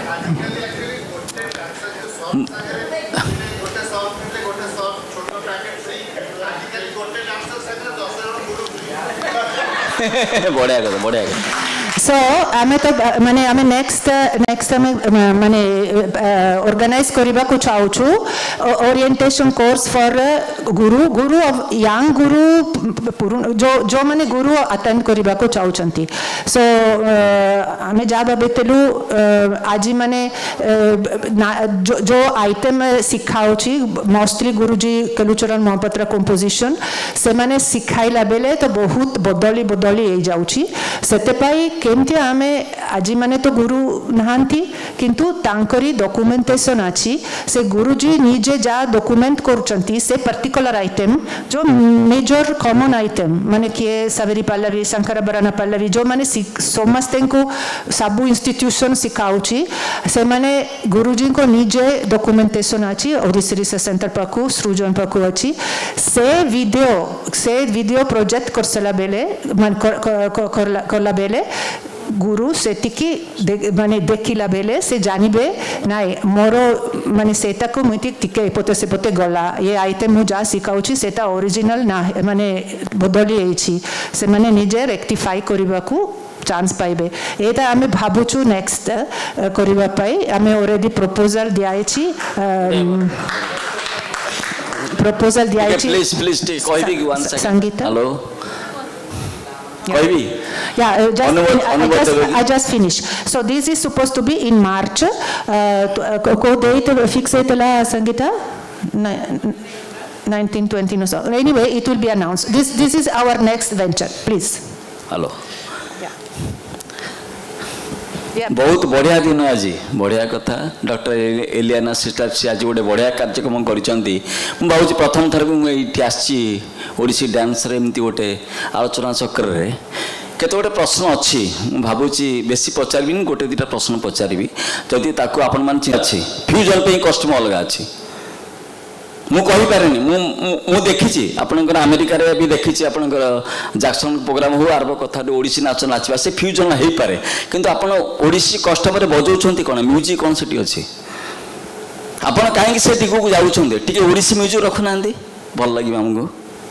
बढ़िया कर बढ़िया सो आमे तो माने आमे नेक्स्ट नेक्स्ट आमे माने ऑर्गेनाइज करबा को चाहूछु orientation course for Guru Guru of young गुरु जो जो माने गुरु अटेंड करबा को चाहूचंती सो आमे जा भाबेतलु आज माने जो जो आइटम सिखाउची मोस्टली गुरुजी केलुचरण महापात्र कंपोजिशन से माने सिखाइला बेले तो बहुत बदली बदली ए जाउची सेते पाई एमती आमे आज माने तो गुरु नहांती किंतु तांकरी डॉक्यूमेंटेशन अछि से गुरुजी निजे जा डॉक्यूमेंट करचंती से पर्टिकुलर आइटम जो मेजर कॉमन आइटम माने किए सावेरी पल्लवी शंकरभरण पल्लवी जो माने समस्त को सबु इंस्टीट्यूशन सिखाउची से माने गुरुजी को निजे डॉक्यूमेंटेशन अछि ओडिसी रिसर्च सेंटर पाकु सृजन पाकु अछि से वीडियो से वीडियो प्रोजेक्ट करसला बेले मान करला बेले गुरु से टिकी माने देखिला बेले से जानिबे नाइ मोर माने सेटा को मुति टिके पोते से पोते गला ये आइटम मु जा सिखाउची सेटा ओरिजिनल ना माने बदली एछि से माने निजे रेक्टिफाई करबा को चांस पाइबे एटा आमे भाबुचु नेक्स्ट करबा पाई आमे ऑलरेडी प्रपोजल दियाइछि प्रपोजल दियाइछि प्लीज प्लीज कहबी वन सेकंड संगीता हेलो कहबी Yeah, uh, just, I, I, just, I just finished. So this is supposed to be in March. Co date fix itala Sangeeta nineteen twenty no so. Anyway, it will be announced. This this is our next venture. Please. Hello. बहुत बढ़िया दिन आज बढ़िया कथा doctor एलियाना sister से आज गोटे बढ़िया कार्यक्रम करिसेंती मु भाबुची प्रथम थर भी आसी ओडिसी डांस रे एमती गोटे आलोचना चक्र रे केते गोटे प्रश्न अच्छी भावुची बेसी पचारि गोटे दुटा प्रश्न पचारि जदि ताकू आपण मान अच्छी फ्यूजन पे कस्टम अलग अच्छी मु कहि पारेनी मु मु देखिछि आपनकर अमेरिका रे भी देखिछि आपनकर जैक्सन प्रोग्राम हो आरब कथा ओडिसी नाच नाचबा से फ्यूजन हेई पारे किंतु आपण ओडिसी कस्टम रे बजाउछंती कोन म्यूजिक कोन सेठी अछि आपण काहे से दिगो को जाउछंती टिके ओडिसी म्यूजिक रखनांदी भल लागि हमको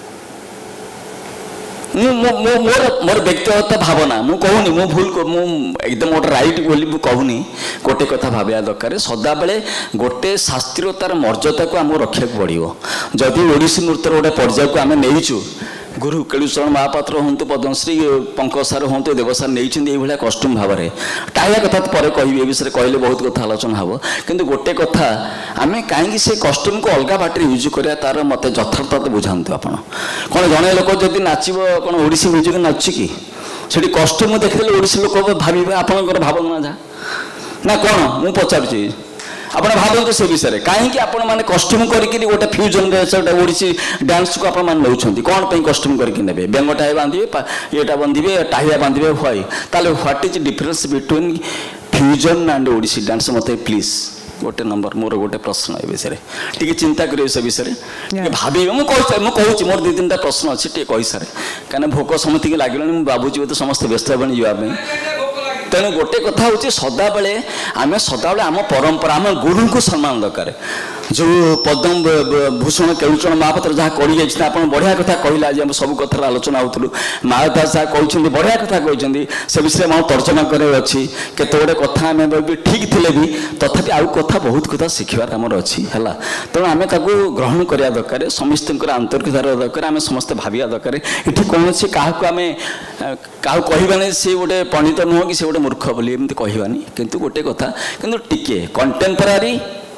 मोर मोर व्यक्तिगत भावना मु कहूनी मु भूल मु एकदम गोटे राइट बोली मु कहूनी गोटे कथा भाविया दरकार सदा बेले गोटे शास्त्रीयतार मर्यादा को आम रखा पड़ो जदि ओडिसी नृत्यर गोटे पर्याय को आम नहींचु गुरु केलुचरण महापात्र हूँ पद्मश्री पंकज सार हूँ देवसार नहीं कस्ट्यूम भाव में टाइया कथा पर कह विषय कहले बहुत कथा आलोचना हम किंतु गोटे कथा आम कहीं से कस्ट्यूम को अलग बाटे यूज करा तार मत यथार्थता बुझातु आप कौन जड़े लोक जब नाचब कौन ओडिसी म्यूजिक नाचुची कि से कस्ट्यूम देखिए ओडिसी लोक भावे आपंकर भावना जहाँ ना कौन मु पचारुची आप भावतु से विषय कहीं आपण मैंने कस्ट्यूम करके गोटे फ्यूजन ओडिसी डांस को आपण मैंने नौकरी कौन पर कस्ट्यूम करके ने बेंग टाई बांधे ये बांधे टाइया बांधे व्हाई ताले what is difference between fusion and Odissi dance मत प्लीज गोटे नंबर मोर गोटे प्रश्न ए विषय टी चिंता करेंगे से विषय भावे मुझे मुझे मोर दी तीन प्रश्न अच्छे टे कही सारे कहीं भोक समति लगे भावुची तो समस्त व्यस्त बनी जावाई तेणु गोटे कथा हूँ सदा बेले आम सदा बेले आम परंपरा आम गुरु को सम्मान दरकार जो पद्म भूषण केलुचरण महापात्र जहाँ कर आप बढ़िया कथा कहला आज सब कथार आलोचना होलु महादास जहाँ कहते बढ़िया कथा कहते से विषय में तर्जमा कर केते गोटे कथा आम भी ठीक थे भी तथापि आउ कथा बहुत कथा शिखबार आमर अच्छी है तेणु आम ग्रहण करवा दरकार समस्त आंतरिकता दरकार आम समस्ते भाविया दरकार ये कौन से क्या क्या कहबानी सी गोटे पंडित नुह कि सी गोटे मूर्ख बोली एमती कहबानी किंतु गोटे कथा किंतु टिके कंटेम्परारी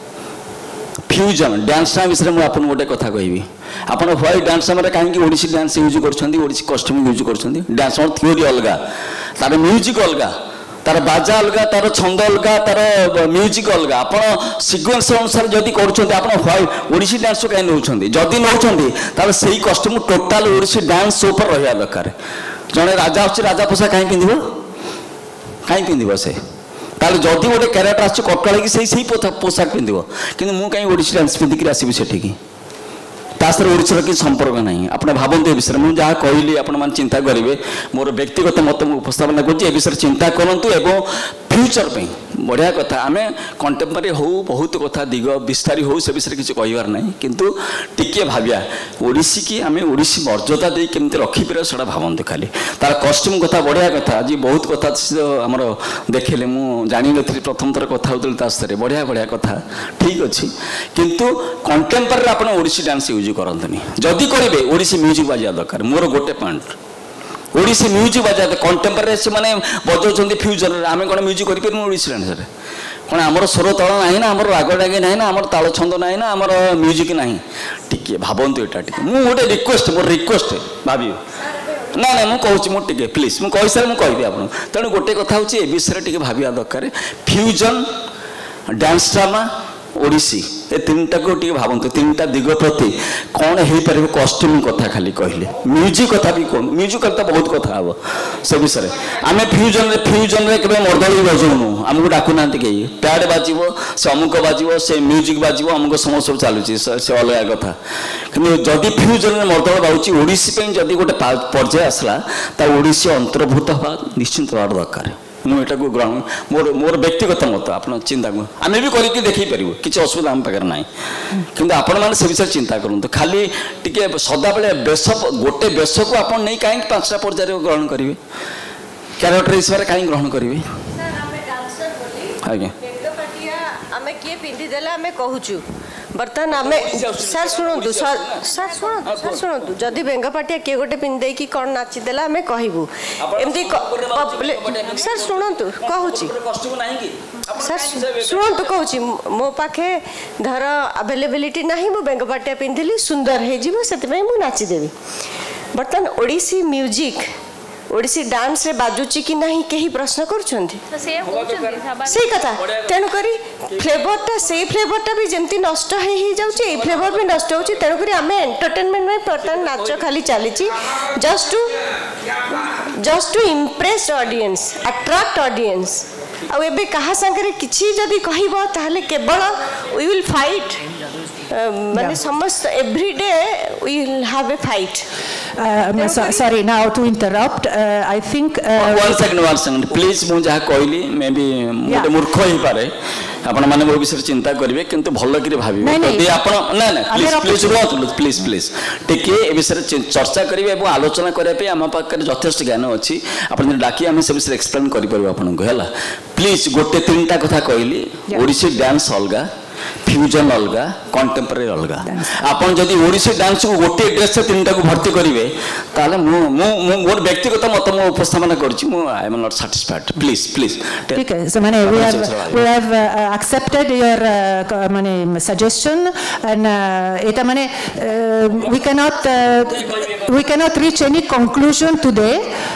फ्यूजन डांस विषय मुझे आपको गोटे कथा कहबी आप व्हाइट डांस में कहीं ओडिसी डांस यूज कर कस्ट्यूम यूज कर डांस थ्योरी अलग तार म्यूजिक अलग तार बाजा अलग तार छंद अलग तार म्यूजिक अलग आप सिक्वेन्स अनुसार जदि कर ओडिसी डांस को कहीं नौ जदि नौ से कस्ट्यूम टोटाल ओडिसी डांस पर रहा दरकार जड़े राजा अच्छे राजा पोषाक कहीं पिंध कहीं पिंध से ताले जदि गोटे क्यारेक्टर आस कटका कि सही पोशाक पिंध कि मुझे कहीं ओडिसी डांस पिंधिक आसबि सेठिकी तासर ओडिशार कि संपर्क नहीं आप भावते विषय मुझे जहाँ कहली आप चिंता करेंगे मोर व्यक्तिगत मत उपस्थापन कर विषय चिंता करूँ एवं फ्यूचर पे बढ़िया कथा आम कंटेम्परारी हो बहुत कथा दिग विस्तारी हो से विषय किसी कहबार ना किंतु टिके भाविया ओडिसी की आम ओडिसी मर्यादा दे केमती रखिपर से भावते खाली तार कस्ट्यूम कथा बढ़िया कथा आज बहुत कथा आमर देखिले मुझे जानी नी प्रथम थर कथा होते बढ़िया बढ़िया कथा ठीक अच्छे किंतु कंटेम्परारी आप ओडिसी डांस यूज करते जदि करेंगे ओडिसी म्यूजिक बाजा दरकार मोर गोटे पॉइंट ओडिसी म्यूजिक बजा कंटेम्परारी से मैंने बजाऊँ फ्यूजन आम कौन म्यूजिक करें ओडिसी डांस कौन आमर स्वर तल ना ना आमर राग डागे ना ना आमर ताल छंद ना ना आमर म्यूजिक ना टी भावतु यहाँ टी मुझे गोटे रिक्वेस्ट मोर रिक्वेस्ट भाव ना ना मुझे कहूँ मुझे प्लीज मुझे कही सारे मुझे आप तेणु गोटे कथा हूँ ए विषय टे भाविया दरकार फ्यूजन डांस ड्रामा ओडिसी ए तीन टाक टे भावतु तीन टा दिग प्रति कौन हो पार कस्ट्यूम कथा खाली कहले म्यूजिक कथा भी कौन म्यूजिक तो बहुत कथा हम से विषय आम फ्यूजन फ्यूजन में केवल मर्दली बजाऊनु आमको डाकुना कहीं पैड बाजिब से अमुक बाजिब से म्यूजिक बाजिब अमुक समय सब चलुची से अलग कथा कि जदि फ्यूजन में मर्दल बाजू ओडिसी जदि गोटे पर्याय आसला ता ओडिसी अंतर्भूत हवा निश्चिंत हवा दरकार मुझे ग्रहण मोर मोर व्यक्तिगत मत आप चिंता आम भी करके देखी पारू किसी असुविधा आम पाखे ना कि आपण मैंने से विषय चिंता करूँ खाली टी सदा बेले बेश गोटे बेश को आप नहीं कहीं पांचटा पर्याय ग्रहण करेंगे क्यारेक्टर हिसाब से कहीं ग्रहण करेंगे आज्ञा आमे किए पिंधिदेला आमे कहूचु बर्तमान आमे सर शुणु सर सर शुणु सर शुणु जदि बेंगपाटिया किए गोटे पिंधे कि कौन नाचिदेला आमे कहबू एमती सर शुणु कहूची सर शुणु कहूची मो पाखे धर अवेलेबिलिटी नहीं मु बेंगपाटिया पिंधिली सुंदर हे जीवो सेति मु नाचिदेवी बर्तमान ओडिसी म्यूजिक ओडिसी डांस रे बाजुची कि नहीं कहीं प्रश्न करुछंती सही कथा तेणु करी फ्लेवरटा से फ्लेवरटा भी जमती नष्ट हे ही जाउची ए फ्लेवर भी नष्ट होची तेणु करी हमें एंटरटेनमेंट में पर्टन नाच खाली चलीची just to just to impress audience attract audience आ एबे कहा संगे किछि जदी कहबो ताहले केवल वी विल फाइट माने समस्त every day we will have a fight Uh, so, sorry, now to interrupt, uh, I think... Uh, one second, one second. Please, मुझे जहाँ कहली, मैं भी मुझे मूर्ख ही पारे. आपण माने वो विषय चिंता करिवे किंतु भलो करी भाबिबे यदि आपण ना ना प्लीज प्लीज रुहतु प्लीज प्लीज टिके ए विषय चर्चा करिवे एवं आलोचना करिया पे आम पाखरे यथेष्ट ज्ञान अछि आपण डाकी आम से विषय एक्सप्लेन करि परबो आपण को हैला प्लीज गोटे तीनटा कथा कहली ओडिसी डांस अलगा फ्यूजन अलगा कंटेम्पररी अलगा आपन जदि ओडिसी डांस को गोटे ड्रेस से तीनटा को भर्ती करिवे ताले मु मु मोर व्यक्तिगत मत मु उपस्थापन करछि मु I am not satisfied please please ठीक है सो माने we have we have accepted your माने सजेशन एंड एटा माने we cannot we cannot reach any conclusion today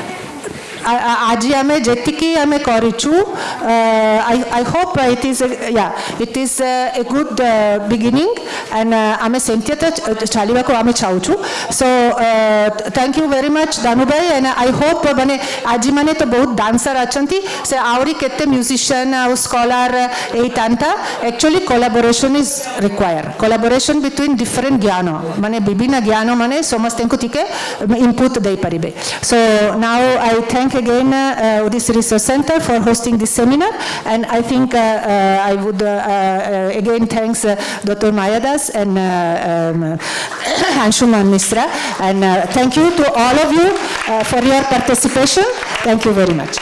आज आम जी आम करूँ I I hope it is या it is a good beginning and आम सेमती तो चलवा को आम चाहूँ so thank you very much Danu भाई एंड आई होप माने आज माने तो बहुत डांसर अच्छा से आहरी केते म्यूजिशियन आ स्कॉलर यही टानता actually collaboration is require collaboration between different ज्ञान माने विभिन्न ज्ञान माने समस्त को टिके इनपुट दे पारिबे so now I thank again uh, Odissi Research Center for hosting this seminar and I think uh, uh, I would uh, uh, again thanks uh, Doctor Mayadas and uh, um, Anshuman Misra and uh, thank you to all of you uh, for your participation. Thank you very much.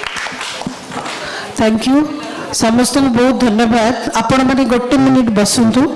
Thank you. समस्त को बहुत धन्यवाद आपण माने गोटे minute बसंतु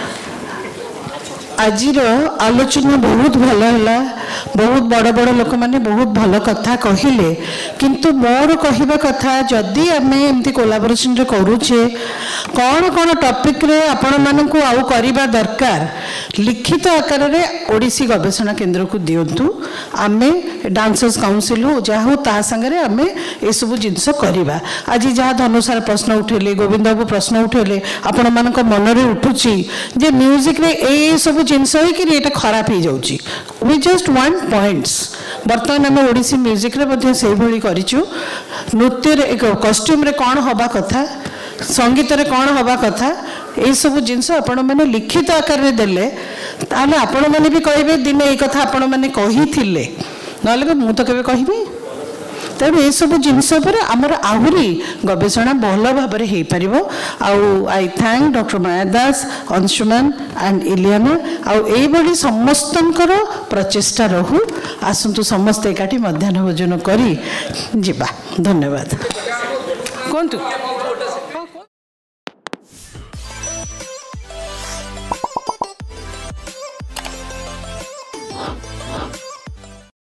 आजिर आलोचना बहुत भल है बहुत बड़ बड़ लोक मैंने बहुत भल कथा कहले किंतु मोर कहवा कथा जदि आम एमती कोलाबोरेशन करुचे कौन कौन टॉपिक रे आपण मानक आउ करबा दरकार लिखित आकार में ओडिसी गवेषणा केन्द्र को दिंतु आम डांसर्स काउंसिल हो जहाँ हो ता संगे आम ये सब जिनस करवा आज जहाँ धनुषार प्रश्न उठेले गोविंद बाबू प्रश्न उठेले आपण मानक मन रे उठुची जे म्यूजिक रे ए सब जिनस होई खराब हो जाउची वी जस्ट वन पॉइंट्स बर्तमान आम ओडिसी म्यूजिक रे से भली करिचु नृत्य रे एक कॉस्ट्यूम रे कौन हवा कथा संगीत रे कौन हवा कथा ये सब जिनस आपण मैंने लिखित आकार में देले ताले आपण मैंने भी कहे दिने ये कथा आपण मैंने कही थिले नले मु तो केबे कहबी तेणु ये सब जिनस आमर आहरी गवेषणा भल भाव में हो पार आउ I thank doctor Mayadas Anshuman and Ileana आउ समस्त प्रचेष्टा रहू आसतु समस्त एकाठी मध्याह्न भोजन करी जिबा धन्यवाद कहतु।